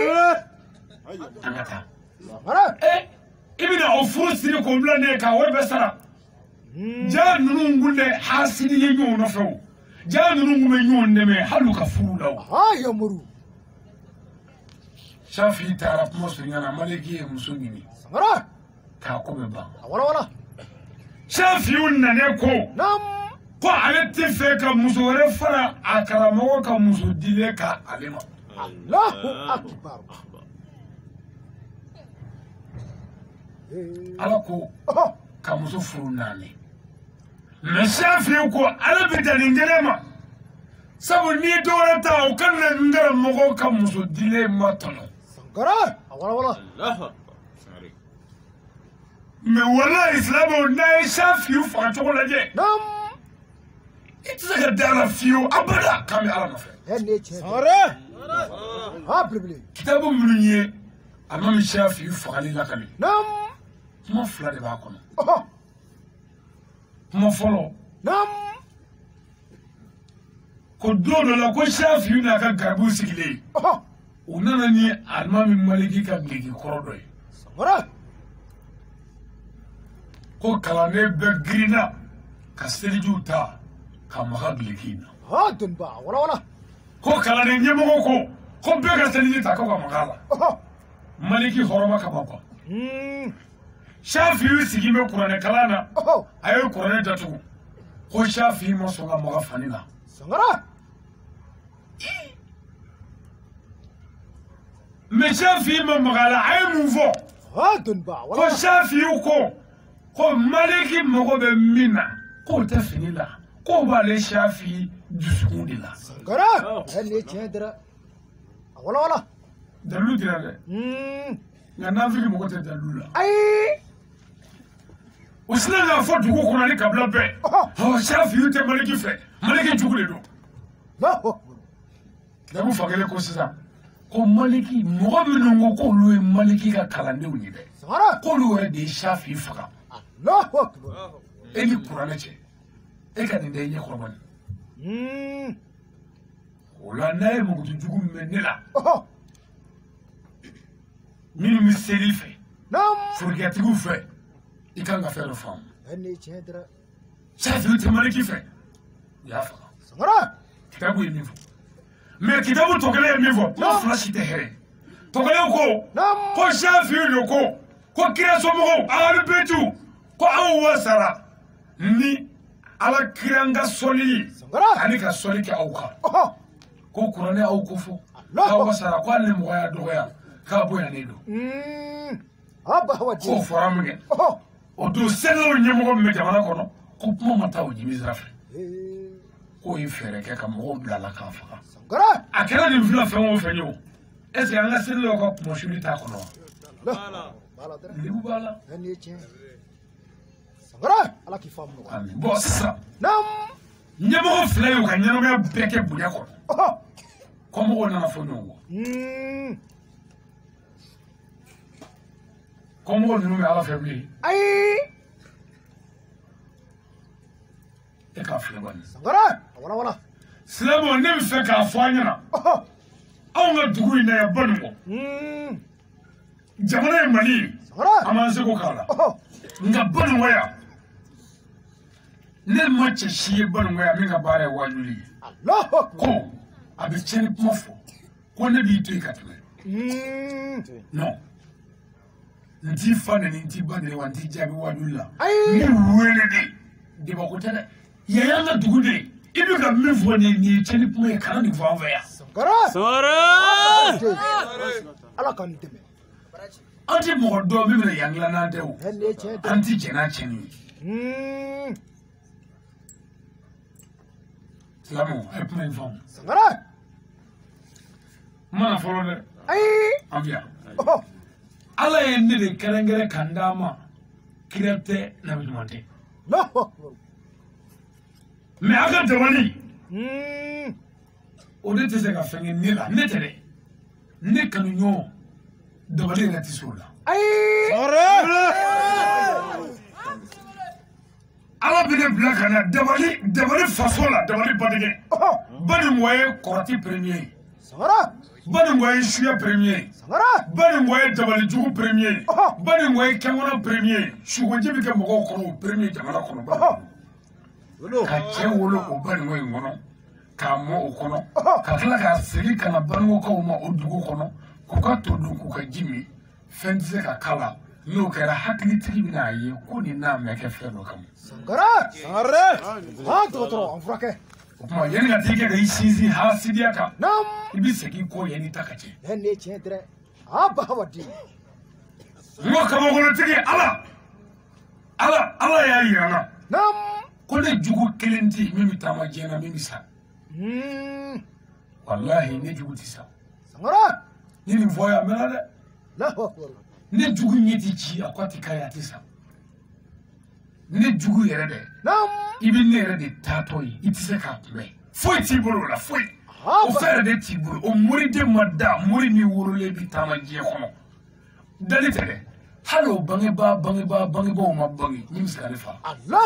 an ka taa ɛ i bɛna o furusiri k'o bila ne ye k'a wari bɛɛ sara ja ninnu kun tɛ hasidi ye ɲɔgɔn nɔfɛ o ja ninnu kun bɛ ɲɔgɔn dɛmɛ hali u ka furu la o Shafi taara kuma surunya na Maliki ye muso ɲini k'a ko bɛ ban Shafi nana ko ko ale tɛ fɛ ka muso wɛrɛ fara a karamɔgɔ ka muso dilen ka ale ma Ala ko ka muso furu naani mais Shafi ko ale bɛ dan nin kɛnɛ ma sabu n'i ye dɔwɛrɛ ta o ka na n karamɔgɔ ka muso dilen ma tɔnɔ mais walahi silamɛw n'a ye Shafi faga cogo lajɛ i tɛ se ka da la fiyewu abada k'an bɛ Ala nɔfɛ kitabu minnu ye a ma min Shafi fagali lakali kuma fila de b'a kɔnɔ kuma fɔlɔ ko don dɔ la ko Shafi n'a ka garibuw sigilen u nana ni alimami Maliki ka gileki kɔrɔ dɔ ye ko kalanden bɛɛ girinna ka selijiw ta ka maga gileki in na ko kalanden ɲɛmɔgɔ ko ko bɛɛ ka seliji ta ko ka maga a la Maliki hɔrɔma kama kuwa Shafi sigi bɛ kuranɛ kalan na a ye kuranɛ datugu ko Shafi ma sɔn ka maga fani na mais Shafi ma maga a la a ye mun fɔ ko Shafi ko ko Maliki mago bɛ min na k'o tɛ fini la k'o b'ale Shafi dusukun de la dalilu dira dɛ nka nafiki mago tɛ dalilu la o sina k'a fɔ dugu kɔnɔ ni kabila bɛɛ ɔ Shafi tɛ Maliki fɛ Maliki jugu de don dabu fankelen ko sisan ko Maliki mɔgɔ minnu ko k'olu ye Maliki ka kalandenw ye dɛ k'olu yɛrɛ de ye Shafi faga e ni kuranɛ cɛ e ka nin tɛ i ɲɛkɔrɔbani o la n'a ye mɔgɔtu jugu min bɛ ne la minnu bɛ seli fɛ forokiyatigiw fɛ i kan ka fɛn dɔ faamu Shafi tɛ Maliki fɛ u y'a faga kitabu ye min fɔ mais kitabu tokele mi fo ko flash te here tokele ko ko shafi lo ko ko kira so mo alu betu ko awu wasara ni ala kiranga soli ani ka soli ke awka ko kurane aw ko fo ka wasara ko ne mo ya do ya ka boya ne do mm aba wati ko foramuge o do selo nyemo me jamana kono ko mo mata o jimi zrafe ko ifere ke ka mo bla la ka fa ngara akela ni vila fe mo fe nyo est-ce que anga selo ko mo shuli ta kono bala bala ni bala ni che ngara ala ki fam no amin bossa nam nyemo fle yo ka nyano me beke bunya ko ko mo na fo nyo mm como no me ala family ai e ka fle ban ngara wala wala slamo ne fe ka fanya aw nga dugu ina ya banmo mm jamana mali amanse ko kala nga banmo ya ne mace shi banmo ya minga bare wajuli allah ko abi cheni mofo ko ne bi to ikatme mm no nti fane nti bande wanti jabi wadula ni wele de de bakutana ya yanga dugude ibi ka mifo ni ni cheni pwe kana ni vanva ya sangara sangara ala kan teme anti mo do bi me yangla na de o anti chena cheni mm Slamo help me from sangara mana follow ai avia ala yende de kerengere kandama kirete na bimonte no me aga dewani mm o de tese ka fenge nila netere ne kanu nyo dewali na tisula ai ore ala bine blaka na dewali dewali fasola dewali badege bani moye korati premier sara bani moye shuya premier bani moye dabali jugu premier bani moye kengona premier shugoje bike mogo kono premier jamana kono ba ka che wolo ko bani moye ngono ka mo o kono ka kala ka sigi kana bani mo ko ma odugo kono ko ka to dun ko ka jimi fense ka kala no kera hakli tigi bina yi ko ni na me ke fero kam sangara sangare ha to to on frake kuma yani ga tike ga isizi ha sidiaka nam ibi seki ko yani takache ne chedre aba wadi mo kama ko tike ala ala ala ya yana nam ko ne jugu kelenti mimi tama jena mimi sa mm wallahi ne jugu tisa sangara ni voya melade la ne jugu nyeti ci akwati kaya tisa ne jugu yere de nam ibi ne yere de tatoi itise ka play foi tibolo la foi o fere de tibolo o muri de madda muri mi wuro le bi tamaje kono dali tede halo bangi ba bangi ba bangi ba o ma bangi ni miskale fa allah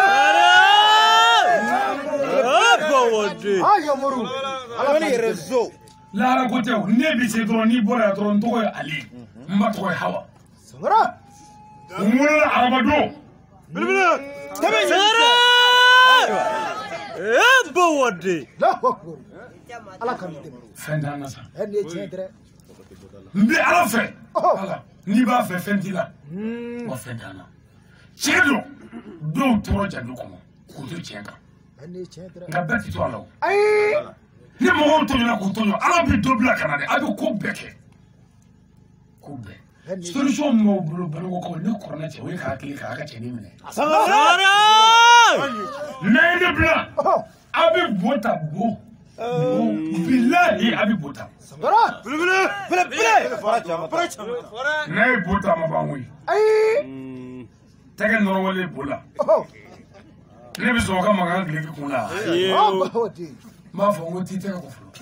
abo wode ayo muru ala ni rezo la ra gote ne bi se do ni bora to ndo ali mbato hawa sangara umura arabado bilbila tabe sara abo wode la ko ala kan dem fenda na sa ene chedre mbi ala fe ala ni ba fe fendila mo fenda na chedo do toro jadu ko ko to chenga ene chedre na beti to ala ai ni mo to na ko to ala bi do bla kanade abi ko beke ko be solution mo bro bro ko ne korona che we ka kili ka ka che ni mine sara ne ne bla abi bota bo billahi abi bota sara bla bla bla faracha faracha ne bota ma ba wi ai tege no wole bola ne bi so ka ma ga kili ku la ma fo ngoti te ko flo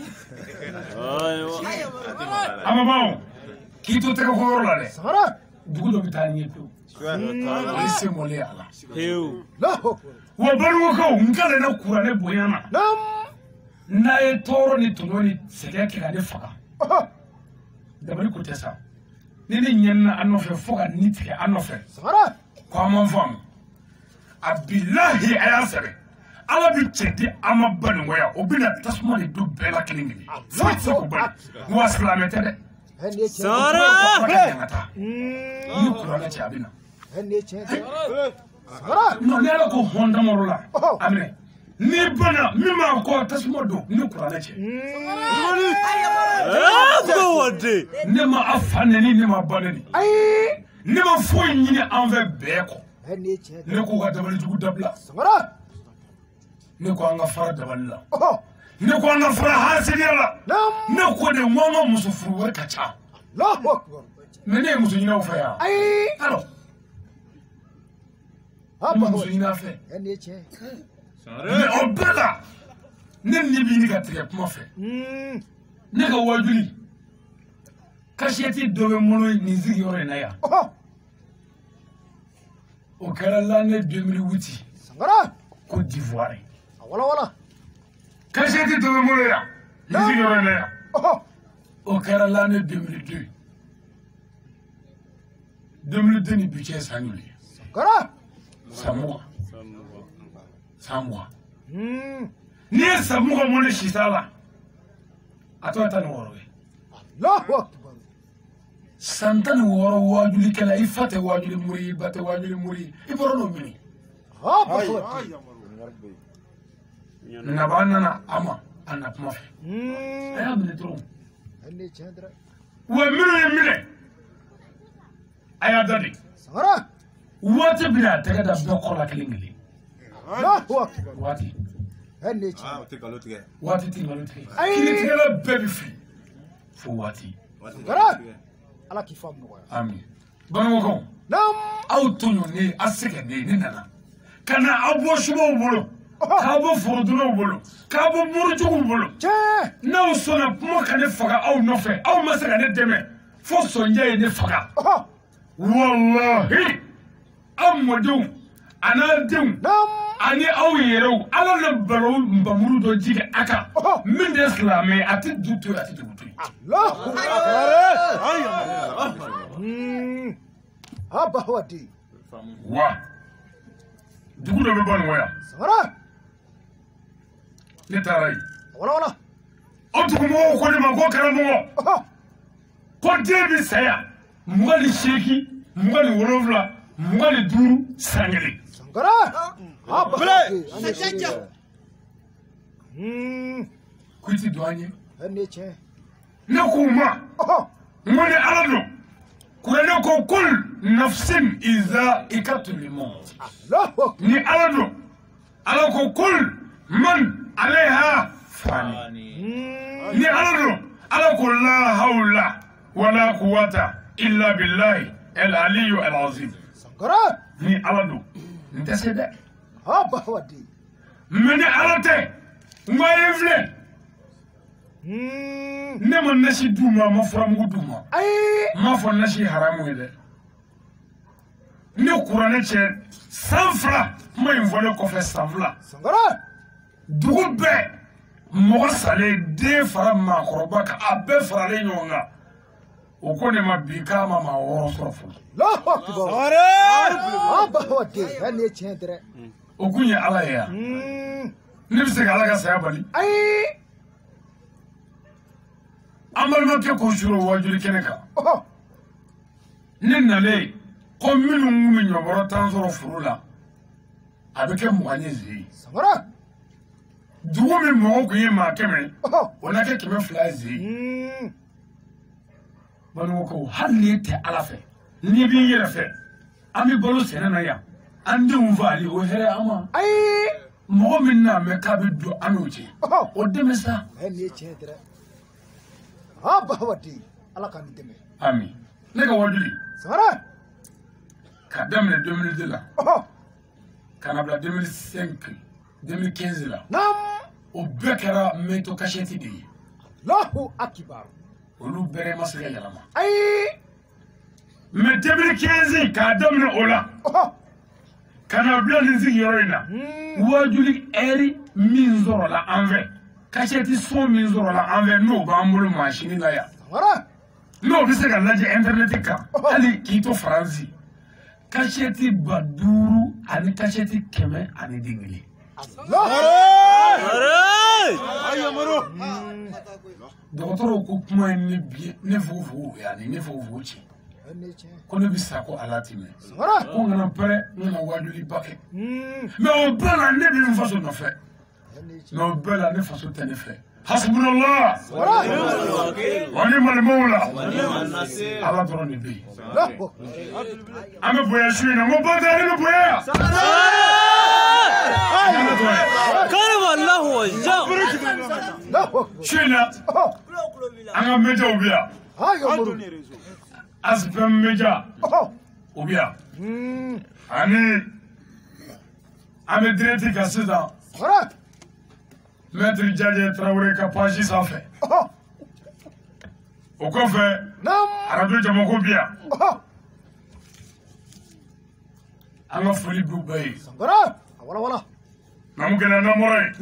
ama bawo kito te ko la de sara dugu do bitani yetu ali se mole ala heu no wo baru ko ngale na kura ne boyana nam na e toro ni tunoni sege kila de faka da bari ko tesa ni ni nyenna anofe foka ni tike anofe sara ko mon fam abillahi ayasabe ala bi cedi ama bani waya o bina tasuma de do bela kilingili fa se ko bani wa salame tede sara ni kurana ci abina ne ce sara no ne ala ko honda morola amine ni bana mi ma ko tasuma do ni kurana ci ah ko wade ne ma afane ni ne ma banani ai ne ma fo nyini envers beko ne ce ne ko ga dabali jugu dabla sara ne ko anga fara daballa oh ne ko anga fara hasidiyala nam ne ko de ngoma musu furu warka cha Allahu akbar mene musu nyina o fa ya ai alors ha ma ba musu nyina fe ne ce ne obela ne ni bi ni ka tige kuma fe mm ne ka wajuli kasheti dobe mono ni zigi yore na ya oh o kɛra l'année deux mille huit sangara Côte d'Ivoire wala wala kasheti dobe mono ya ni zigi yore na ya oh o kɛra l'année deux mille deux deux mille deux ni budget sanuli sangara samoa samoa mm ni ye samoa mono shisala ato ta no woro Allahu akbar santani woro wajuli kala ifate wajuli muri bate wajuli muri iborono mini ha ba na banana ama ana kuma fe mm aya mini tro ne ce dra wa minu ye mine aya dadi sangara wati bila tege da boko la kilingili Allahu akbar wati ne ce Ah, take a look at wati ti malu te Ayi. kini tigala baby free fo wati sangara ala ki fam no ami banu ko nam aw tonyo ne asege ne ne nana kana abo shubo bolo ka bo forduno bolo ka bo murujugu bolo ce n'aw sɔnna kuma ka ne faga aw nɔfɛ aw ma se ka ne dɛmɛ fo sɔnja ye ne faga oh walahi aw mɔdenw a n'a denw nam ani aw yɛrɛw ala na balo nbamuru dɔ jigin a kan min tɛ silamɛ a tɛ du to yen a tɛ dugu to yen Allahu akbar mm ha ba wadi wa dugu dɔ bɛ bɔ nin kɔ yan sangara ne taara yen wala wala o dugumɔgɔw ko ne ma ko karamɔgɔ oh ko den bɛ saya mugan ni seegin mugan ni wolonwula mugan ni duuru san kelen sangara ha ba wadi mm ko i ti don an ye ne ce ne k'u ma oh n ko ni ala don kuranɛ ko kul nafsin iza ikatul maut Allahu akbar ni ala don ala ko kul man alaiha fani mm ni ala don ala ko la hawla wala quwwata illa billahi al aliyu al azim sangara ni ala don n tɛ se dɛ ha ba wadi mɛ ni ala tɛ n ko a ye n filɛ mm ne ma nasi d'u ma ma furamugu d'u ma ai n m'a fɔ nasi haramu ye dɛ ne kuranɛ cɛ san fila kuma in fɔlen kɔfɛ san fila sangara dugu bɛɛ mɔgɔ salen den fara maakɔrɔba kan a bɛɛ faralen ɲɔgɔn kan o ko ne ma bi k'a ma maa wɔɔrɔ sɔrɔ fɔlɔ Allahu akbar ha ba wadi ne ce dra o kun ye ala ye yan mm ne bɛ se ka ala ka saya bali ai an balimakɛ ko suro wajuli kɛnɛ kan oh ne nalen ko minnu kun bɛ ɲɔbɔrɔ tan sɔrɔ foro la a bɛ kɛ mugan ye zen sangara dugu min mɔgɔw kun ye maa kɛmɛ oh o na kɛ kɛmɛ fila ye zen mm balimako hali n'i tɛ ala fɛ n'i b'i yɛrɛ fɛ an bɛ balo sɛnɛ na yan an denw fagali o hɛrɛ an ma ai mɔgɔ min n'a mɛn k'a bɛ don an n'o cɛ oh o dɛmɛ sa ne ce dra ha ba wadi ala ka ni dɛmɛ ami ne ka wajuli sangara ka daminɛ deux mille deux la oh ka na bila deux mille cinq deux mille quinze la nam o bɛɛ kɛra meto kashɛti de ye Allahu akbar olu bɛrɛ ma se ka yɛlɛma ai mɛ deux mille quinze k'a daminɛ o la oh ka na bila nin sigiyɔrɔ in na mm wajuli ɛri min sɔrɔla an fɛ kashɛti sɔn min sɔrɔla an fɛ n'o b'an bolo mansini la yan sangara n'o bɛ se ka lajɛ internet kan hali k'i to faransi kashɛti ba duuru ani kashɛti kɛmɛ ani den kelen dɔgɔtɔrɔw ko kuma ye ne bi ne fugu yani ne fugu ci ko ne bi sa ko ala ti mɛn ko n kana pɛrɛ n kana wajuli ba kɛ mɛ o bɛɛ la ne bi n faso nɔfɛ mɛ o bɛɛ la ne faso tɛ ne fɛ hasbunallah wa ni'mal mawla ala dɔrɔn de bɛ yen an bɛ bonya su in na n ko Bakari ne bɛ bonya Karamallahu wajhahu su in na an ka médiaw bɛ yan Asfem média o bɛ yan ani an bɛ direct kan sisan Maître Djadje Traoré ka page sanfɛ o kɔfɛ radio Jamako bi yan an ka foli b'u bɛɛ ye n'an gɛlɛya namɔrɔ ye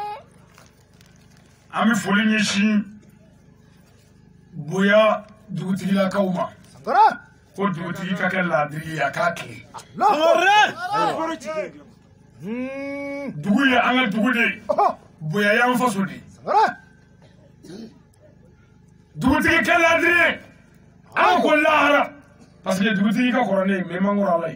an bɛ foli ɲɛsin bonya dugutigilakaw ma ko dugutigi ka kɛ laadiri ye a k'a tile dugu ye an ka dugu de ye bonya y'an faso de ye dugutigi kɛ laadiri ye an ko lahara parce que dugutigi ka kɔrɔ ne ye mais man kɔrɔ ala ye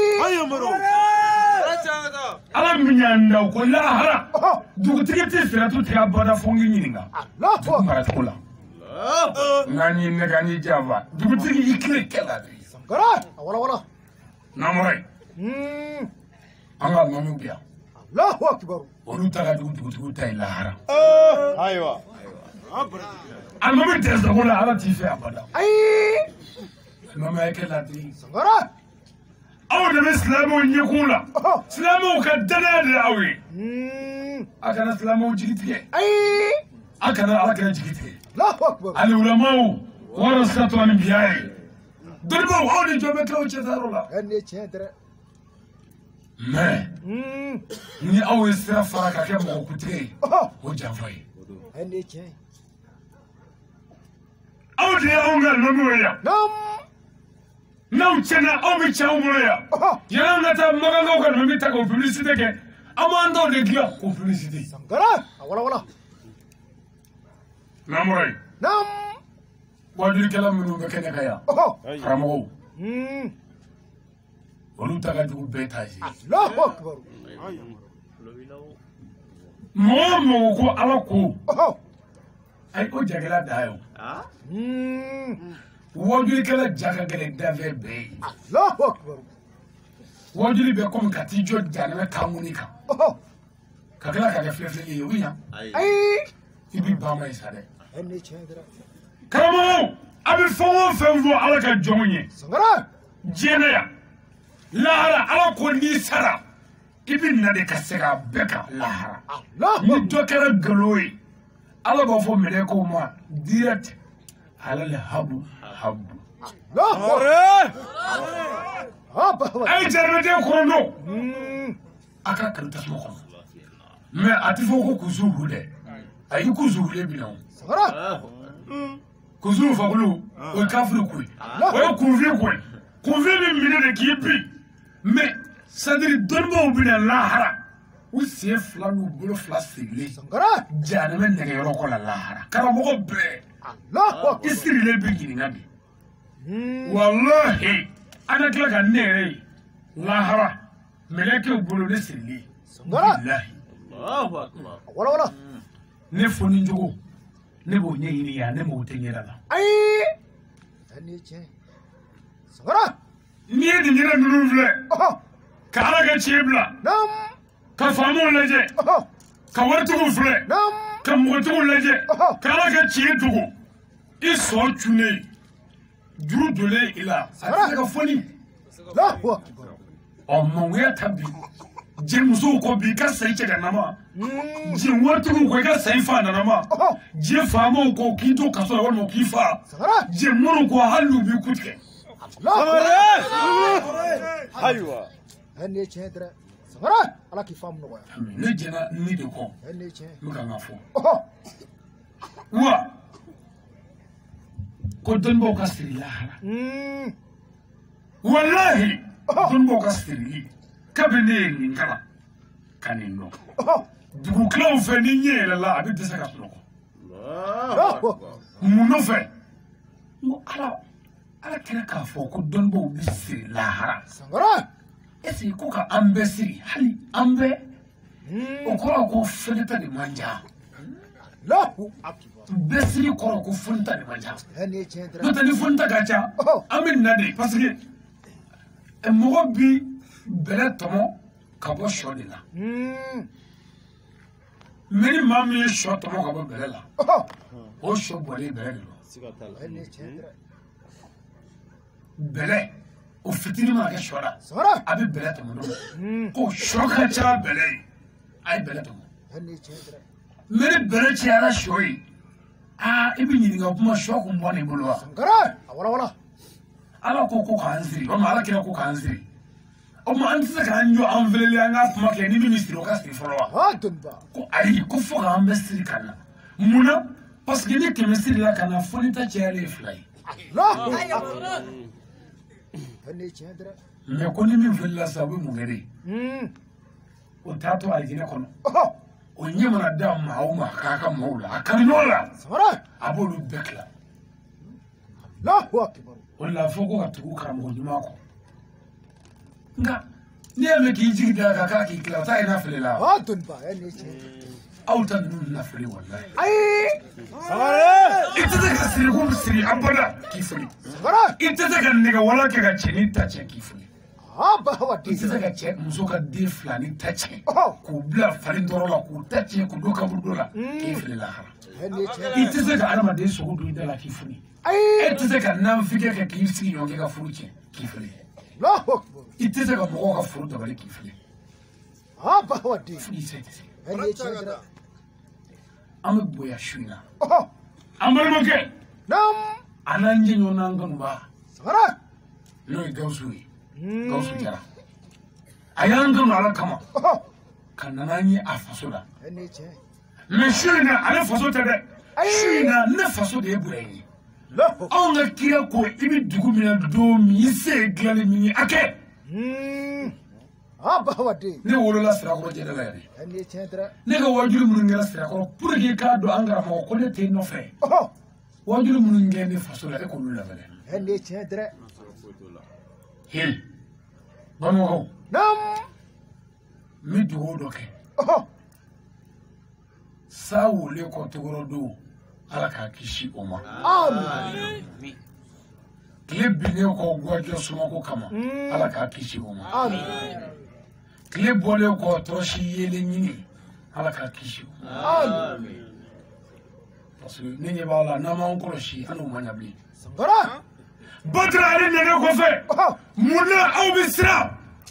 ala min y'an da ko lahara dugutigi tɛ siratu tigɛ abada fo n k'i ɲininka dugu maracogo la n'an y'i nɛgɛ an y'i janfa dugutigi i tile kɛ laadiri ye namɔrɔ ye an ka alimamiw bɛ yan olu ta ka jugu dugutigiw ta ye lahara alimami dɛsɛko la ala t'i fɛ abada alimami ye kɛ laadiri aw de bɛ silamɛw ɲɛkun la silamɛw ka danaya de aw ye a kana silamɛw jigi tigɛ a kana alakira jigi tigɛ ani ulamaw warasatu anbiya ye dɔnnibaw aw de jɔ bɛ kɛ aw cɛtayɔrɔ la mais ni aw ye sira fara ka kɛ mɔgɔkuntigi ye o janfa ye aw de ye anw ka alimamiw ye yan n'aw tiɲɛna aw bɛ tiɲɛ anw bolo yan yan'an ka taa magankaw ka alimami ta k'o publicité kɛ an b'an taw de dilan k'o publicité namɔrɔ ye wajulikɛla minnu bɛ kɛnɛ kan yan karamɔgɔw olu ta ka jugu bɛɛ ta ye mɔgɔ o mɔgɔ ko ala ko ayi ko jagɛla da ye o wajulikɛla ja ka gɛlɛn danfɛn bɛɛ ye wajuli bɛ komi ka t'i jɔ janɛmɛ kankuni kan ka tila ka kɛ filɛfilɛli ye o bɛ ɲa i b'i ban ma ye sa dɛ karamɔgɔw a bɛ fɛn o fɛn fɔ ala ka jɔnw ye diɲɛ na yan lahara ala ko n'i sara i bɛ na de ka segin a bɛɛ kan lahara ni dɔ kɛra nkalon ye ala b'a fɔ mɛlɛkɛw ma direct ala le habu habu a ye jarabeden kɔrɔndon a ka kari tasuma kɔnɔ mais a tɛ fɔ ko kuzuhu dɛ a yi kuzuhulen bi na o kuzuhu fakulu o ye kafiri ko ye o ye kunfin ko ye kunfin bɛ minɛ de k'i bin mais sadiri dɔnnibaw bɛ na lahara u sen fila n'u bolo fila sirilen janɛmɛ nɛgɛyɔrɔ kɔ la lahara karamɔgɔ bɛɛ i sirilen bɛ ɲininka bi walahi an ka tila ka ne yɛrɛ ye lahara mɛlɛkɛw bolo ne sirilen bilahi ne foni jogo ne b'o ɲɛɲini yan ne m'o tɛ ɲɛda la n'i ye nin ɲɛda ninnu filɛ ka ala ka tiɲɛ bila ka faamaw lajɛ ka waritigiw filɛ ka mɔgɔtigiw lajɛ ka ala ka tiɲɛ dogo i sɔn cunnen juru donnen i la a tɛ se ka fɔni ɔ mangoya ta bi jɛmusow kɔ bi i ka sayi cɛ ka nama jɛ waritigiw kɔ i ka sayi fa nanama jɛ faamaw kɔ k'i to kaso la walima k'i fa jɛ mɔriw kɔ hali n'u b'i ku tigɛ ayiwa ala k'i faamu nɔgɔya ne jɛna ni de kɔ n bɛ ka n ka fɔ wa ko dɔnnibaw ka siri lahara walahi dɔnnibaw ka sirili kabini ne ye nin kalan kanino dugu kilaw fɛ ni ɲɛ yɛlɛla a bɛ dɛsɛ ka sunɔgɔ mun nɔfɛ n ko ala ala kɛra k'a fɔ ko dɔnnibaw bɛ siri lahara est ce que ko ka an bɛɛ siri hali an bɛɛ o kɔrɔ ko fɛnɛ de man ca bɛɛ siri kɔrɔ ko fɔnita de man ca n'o tɛ ni fɔnita ka ca an bɛ na de parce que mɔgɔ bi bɛlɛ tɔmɔ ka bɔ sɔ de la mɛ ni maa min ye sɔ tɔmɔ ka bɔ bɛlɛ la o sɔ bɔlen bɛlɛ de don bɛlɛ o fitinin mana kɛ sɔ la a bɛ bɛlɛ tɔmɔ dɔn ko sɔ ka ca bɛlɛ ye a ye bɛlɛ tɔmɔ mɛ ni bɛlɛ cayara sɔ ye aa i bɛ ɲininka kuma sɔ kun bɔ nin bolo wa ala ko ko k'an siri o ma ala kira ko k'an siri o ma an tɛ se k'an jɔ an filɛli an ka kuma kɛ ni min bɛ siri o ka siri fɔlɔ wa ko ayi ko fo k'an bɛ siri ka na mun na parce que ni kɛmɛ siri la ka na fɔnita cayalen fila ye mɛ ko ni min filila sisan o bɛ mun kɛ de o t'a to alijinɛ kɔnɔ o ɲɛ mana da maa o maa k'a ka maaw la a kari ɲɔgɔn la a b'olu bɛɛ tila o la fo ko ka tugu karamɔgɔ ɲuman kɔ nka n'i y'a mɛn k'i jigi da ka k'a k'i tila o t'a ye nafili la aw ta ninnu nafili walayi i tɛ se ka siri ko siri abada k'i fili i tɛ se ka nɛgɛwala kɛ ka cɛnin ta cɛ k'i fili i tɛ se ka cɛ muso ka den fila ni ta cɛ k'u bila fari dɔrɔn la k'u ta cɛ k'u don kaburu dɔ la k'i fili lahara i tɛ se ka adamaden sogo don i da la k'i fili e tɛ se ka nanfikɛ kɛ k'i sigi ɲɔgɔn kɛ ka furu tiɲɛ k'i fili i tɛ se ka mɔgɔw ka furu dabali k'i fili fili se tɛ se an bɛ bonya su in na an balimakɛ a n'an jɛ ɲɔgɔn n'an kanuba n'o ye gawusu ye gawusu jara a y'an kanu ala kama ka nana an ye a faso la mɛ su in na ale faso tɛ dɛ su in na ne faso de ye bonya ye anw ka kira ko i bɛ dugu min na don min i se ye dilanli min ye a kɛ ne wolola sirakɔrɔ jɛnɛ la yɛrɛ ne ka wajulu minnu kɛra sirakɔrɔ pour que k'a dɔn an karamɔgɔ ko ne tɛ nɔfɛ wajulu minnu kɛ ne faso la e k'olu lamɛn he bamananw n bɛ dugawu dɔ kɛ sa wolen kɔ tɔgɔrɔ don ala k'a kisi o ma tile binnen kɔ guwajɔ sumako kama ala k'a kisi o ma tile bɔlen kɔ tɔrɔsi yelen ɲini ala k'a kisi o ma parce que ne ɲɛ b'a la n'an m'an kɔlɔsi an n'o man ɲa bilen Badara ale nana kɔfɛ mun na aw bɛ siran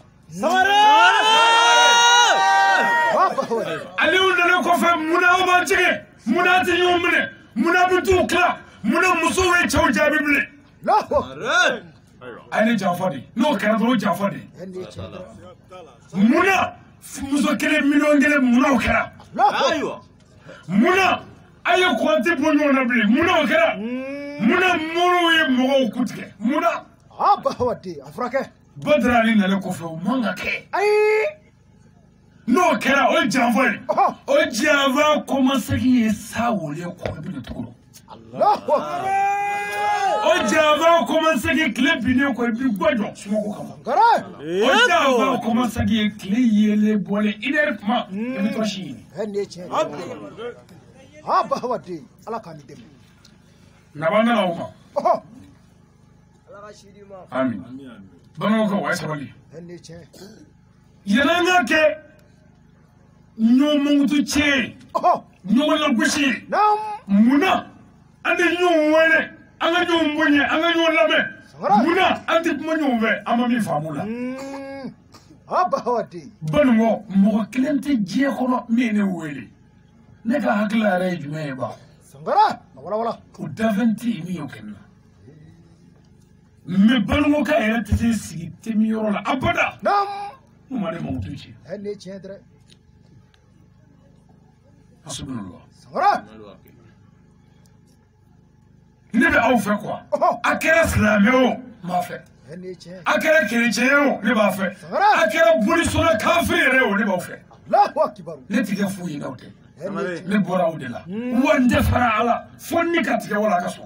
Aliou nana kɔfɛ mun na aw b'an tigɛ mun na a tɛ ɲɔgɔn minɛ mun na a bɛ t'u tila mun na musow ye cɛw jaabi bilen a ye ne janfa de n'o kɛra dɔrɔn o janfa de mun na muso kelen miliyɔn kelen mun na o kɛra mun na a ye kɔnti bɔ ɲɔgɔn na bilen mun na o kɛra mun na moriw ye mɔgɔw ku tigɛ mun na Badara ale nana kɔfɛ o man ka kɛ n'o kɛra o ye janfa ye o janfa kɔmasegin ye sa wolen kɔ i bɛ don tugun o janfa kɔmasegin tile binnen kɔ i bɛ guwajɔ sumako kama o janfa kɔmasegin ye tile yelen bɔlen une heure kuma i bɛ tɔrɔsi ɲini naba nana o ma ami bamananw ka wayi sabali yɛlɛ an ka kɛ ɲɔgɔn mankutu tiɲɛ ɲɔgɔn lagosi mun na an tɛ ɲɔgɔn wele an ka ɲɔgɔn bonya an ka ɲɔgɔn lamɛn mun na an tɛ kuma ɲɔgɔn fɛ an ma min faamu la banikɔ mɔgɔ kelen tɛ diɲɛ kɔnɔ min ye ne wele ne ka hakili yɛrɛ ye jumɛn ye ba o dafɛn tɛ yen min y'o kɛ n na mɛ banikɔka yɛrɛ tɛ se sigi temi yɔrɔ la abada n'u ma ne mankutu tiɲɛ hasbunallah ne bɛ aw fɛ quoi a kɛra silamɛ o n b'a fɛ a kɛra kerecɛn ye o ne b'a fɛ a kɛra bolisɔnna kafiri yɛrɛ o ne b'aw fɛ Allahu akbar. Ne tigɛ foyi n'aw tɛ. Ne bɔra aw de la. Wa n tɛ fara ala fo ni ka tigɛ wala ka sɔn.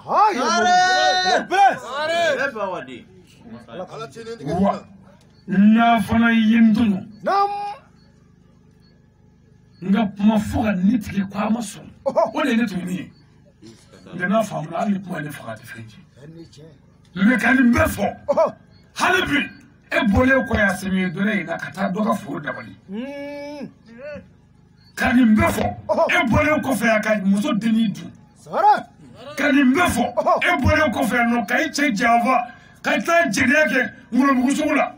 Wa n'a fana ye n tunu. Nga kuma fo ka ne tigɛ ko a ma sɔn. O de ye ne tunu ye. Nga n'a faamuna hali ni kuma ne faga tɛ fɛn ci. Mɛ ka nin bɛɛ fɔ. Hali bi e bɔlen kɔ yan sɛmɛ dɔrɔn in na ka taa dɔ ka foro dabali. Ka nin bɛɛ fɔ e bɔlen kɔfɛ yan ka muso denni dun. Ka nin bɛɛ fɔ e bɔlen kɔfɛ yan nɔ ka i cɛ janfa ka taa jɛnɛya kɛ ŋolomugu sugu la.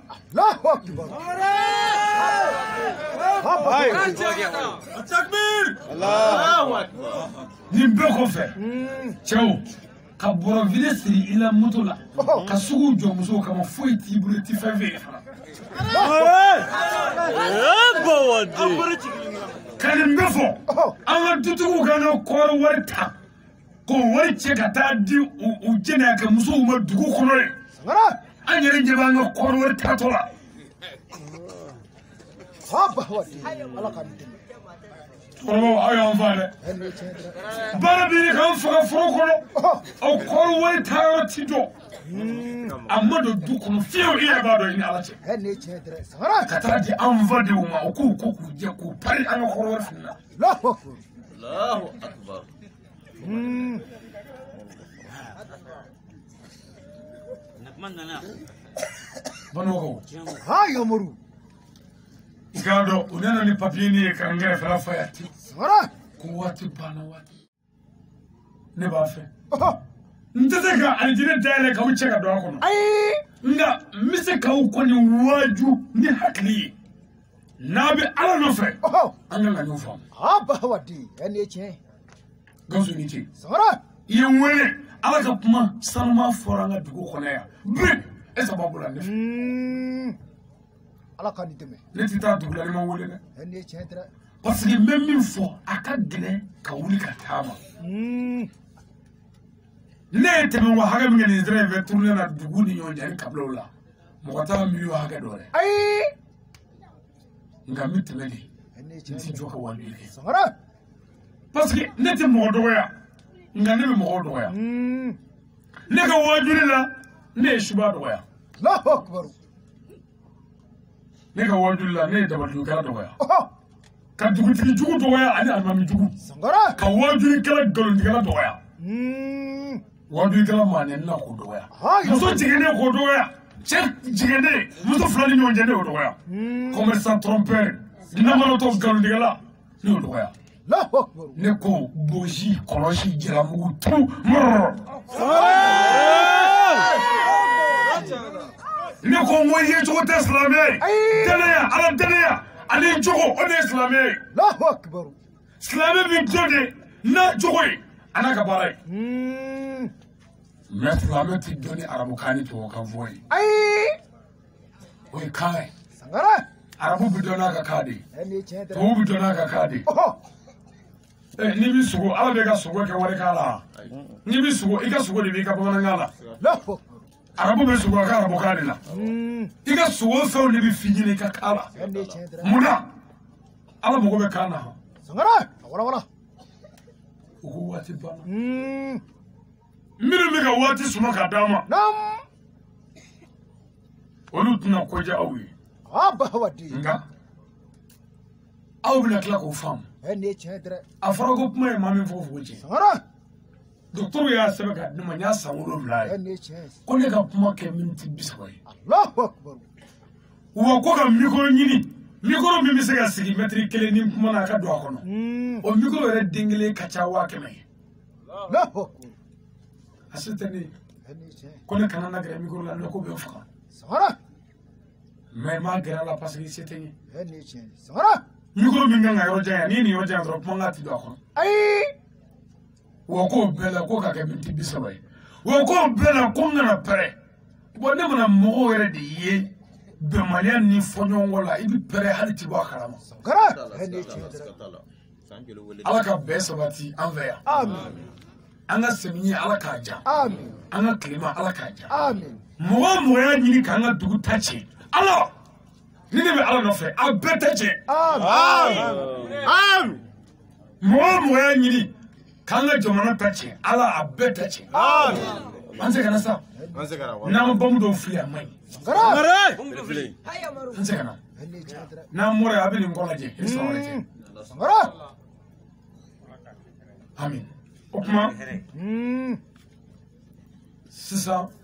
Nin bɛɛ kɔfɛ cɛw ka bɔrɔ vide siri i la moto la ka sugu jɔ musow kama foyi t'i bolo i ti fɛn feere fana. Ka nin bɛɛ fɔ an ka dutigiw ka na kɔɔri wari ta k'o wari cɛ ka taa di u jɛnɛya kɛ musow ma dugu kɔnɔ ye. An yɛrɛ ɲɛ b'an ka kɔɔri wari taatɔ la. Cɛkɔrɔbaw aw y'an fa dɛ. Baara bɛ k'an faga foro kɔnɔ aw kɔɔri wari taayɔrɔ ti dɔn. A ma don du kɔnɔ fiyewu i yɛrɛ b'a dɔn i ni ala cɛ. Ka taa di an fa denw ma o k'u ko k'u jɛ k'u pari an ka kɔɔri wari fini na. Allahu akbar. Banɔgɔw. Ha Yamaru. I k'a dɔn u nana ni papiye ni ye ka n kɛrɛfɛla fa yan ten. Ko waati banna waati. Ne b'a fɛ. N tɛ se ka alijinɛ dayɛlɛ k'aw cɛ ka don a kɔnɔ. Nka n bɛ se k'aw kɔni waaju ni hakili ye. N'a bɛ ala nɔfɛ an kan ka ɲɔgɔn faamu. Gawusu ni ce. I ye n wele ala ka kuma sanuma fɔra an ka dugu kɔnɔ yan. Bi e sababu la ne fɛ. Ala ka nin dɛmɛ. Ne tɛ taa dugu la ne ma wele dɛ. Parce que n bɛ min fɔ a ka gɛlɛn ka wuli ka taama. Ne ye tɛmɛ wa hakɛ min kɛ nin sira in fɛ turulen na dugu ni ɲɔgɔn cɛ ani kabilaw la mɔgɔ t'a miliyɔn hakɛ dɔ dɛ. Nka n bɛ tɛmɛ de n tɛ jɔ ka wajuli kɛ. Parce que ne tɛ mɔgɔ dɔgɔya nka ne bɛ mɔgɔw dɔgɔya. Ne ka wajuli la ne ye suba dɔgɔya. Ne ka wajuli la ne ye dabalikɛla dɔgɔya. Ka dugutigi jugu dɔgɔya ani alimami jugu. Ka wajulikɛla nkalontigɛla dɔgɔya. Wajulikɛla maanɛni na k'o dɔgɔya. Muso jiginnen k'o dɔgɔya. Cɛ jiginnen muso fila ni ɲɔgɔn cɛ ne y'o dɔgɔya. Commerçant trompeur namalotɔ nkalontigɛla ne y'o dɔgɔya. Ne ko bosi kɔlɔsi jiramugu tu mɔrɔ. Ne ko n ko ye cogo tɛ silamɛ ye. Dɛnɛya ala dɛnɛya ani jogo o de ye silamɛ ye. Silamɛ bɛ dɔ de n'a jogo ye a n'a ka baara ye. Mɛ silamɛ tɛ dɔn ni arabukan ni tubabukan fɔ ye. O ye kan ye. Arabu bɛ dɔn n'a ka kan de ye. Tubabu bɛ dɔn n'a ka kan de ye. N'i bɛ sogo ala bɛ ka sogo kɛ wari k'a la. N'i bɛ sogo i ka sogo de b'i ka bamanankan la. Arabu bɛ sogo a ka arabukan de la. I ka sogo fɛnw de bɛ fi ɲini i ka kan la. Munna ala mago bɛ kan na. U ko waati banna. Minnu bɛ ka waati sɔrɔ ka d'a ma. Olu tɛna ko diya aw ye. Nka aw bɛna tila k'o faamu. A fɔra ko kuma ye maa min fɔ fɔ cɛ. Dɔgɔtɔrɔw y'a sɛbɛn ka di ne ma n y'a san wolonwula ye. Ko ne ka kuma kɛ miniti bi saba ye. Wa ko ka mikoro ɲini mikoro min bɛ se ka sigi mɛtiri kelen ni kuma na a ka don a kɔnɔ. O mikoro yɛrɛ den kelen ka ca waa kɛmɛ ye. A se tɛ ne ye. Ko ne kana na gɛrɛ mikoro la ne ko bɛ n faga. Mɛ n m'a gɛrɛ a la parce que se tɛ n ye. Mikoro min kan ka yɔrɔ jan yan n'i ye nin yɔrɔ jan dɔrɔn kuma kan ti don a kɔnɔ. Wa k'o bɛɛ la ko ka kɛ miniti bi saba ye. Wa k'o bɛɛ la ko n kana pɛrɛ. Bon ne mana mɔgɔw yɛrɛ de ye bɛnbaliya ni fɔɲɔgɔnkɔ la i bɛ pɛrɛ hali ti bɔ a kalama. Ala ka bɛn sabati an fɛ yan. An ka sɛmiyɛ ala k'a diya. An ka tilema ala k'a diya. Mɔgɔ o mɔgɔ y'a ɲini k'an ka dugu ta tiɲɛ. Ala ni ne bɛ ala nɔfɛ a bɛɛ tɛ tiɲɛ Amen. mɔgɔ mɔgɔ y'a ɲini k'an ka jamana ta tiɲɛ ala a bɛɛ tɛ tiɲɛ an se ka na sa n'an bamu dɔw fili a man ɲi an se ka na n'an mɔra yen a bɛ nin kɔ lajɛ i sɔrɔ wɛrɛ cɛ amin o kuma sisan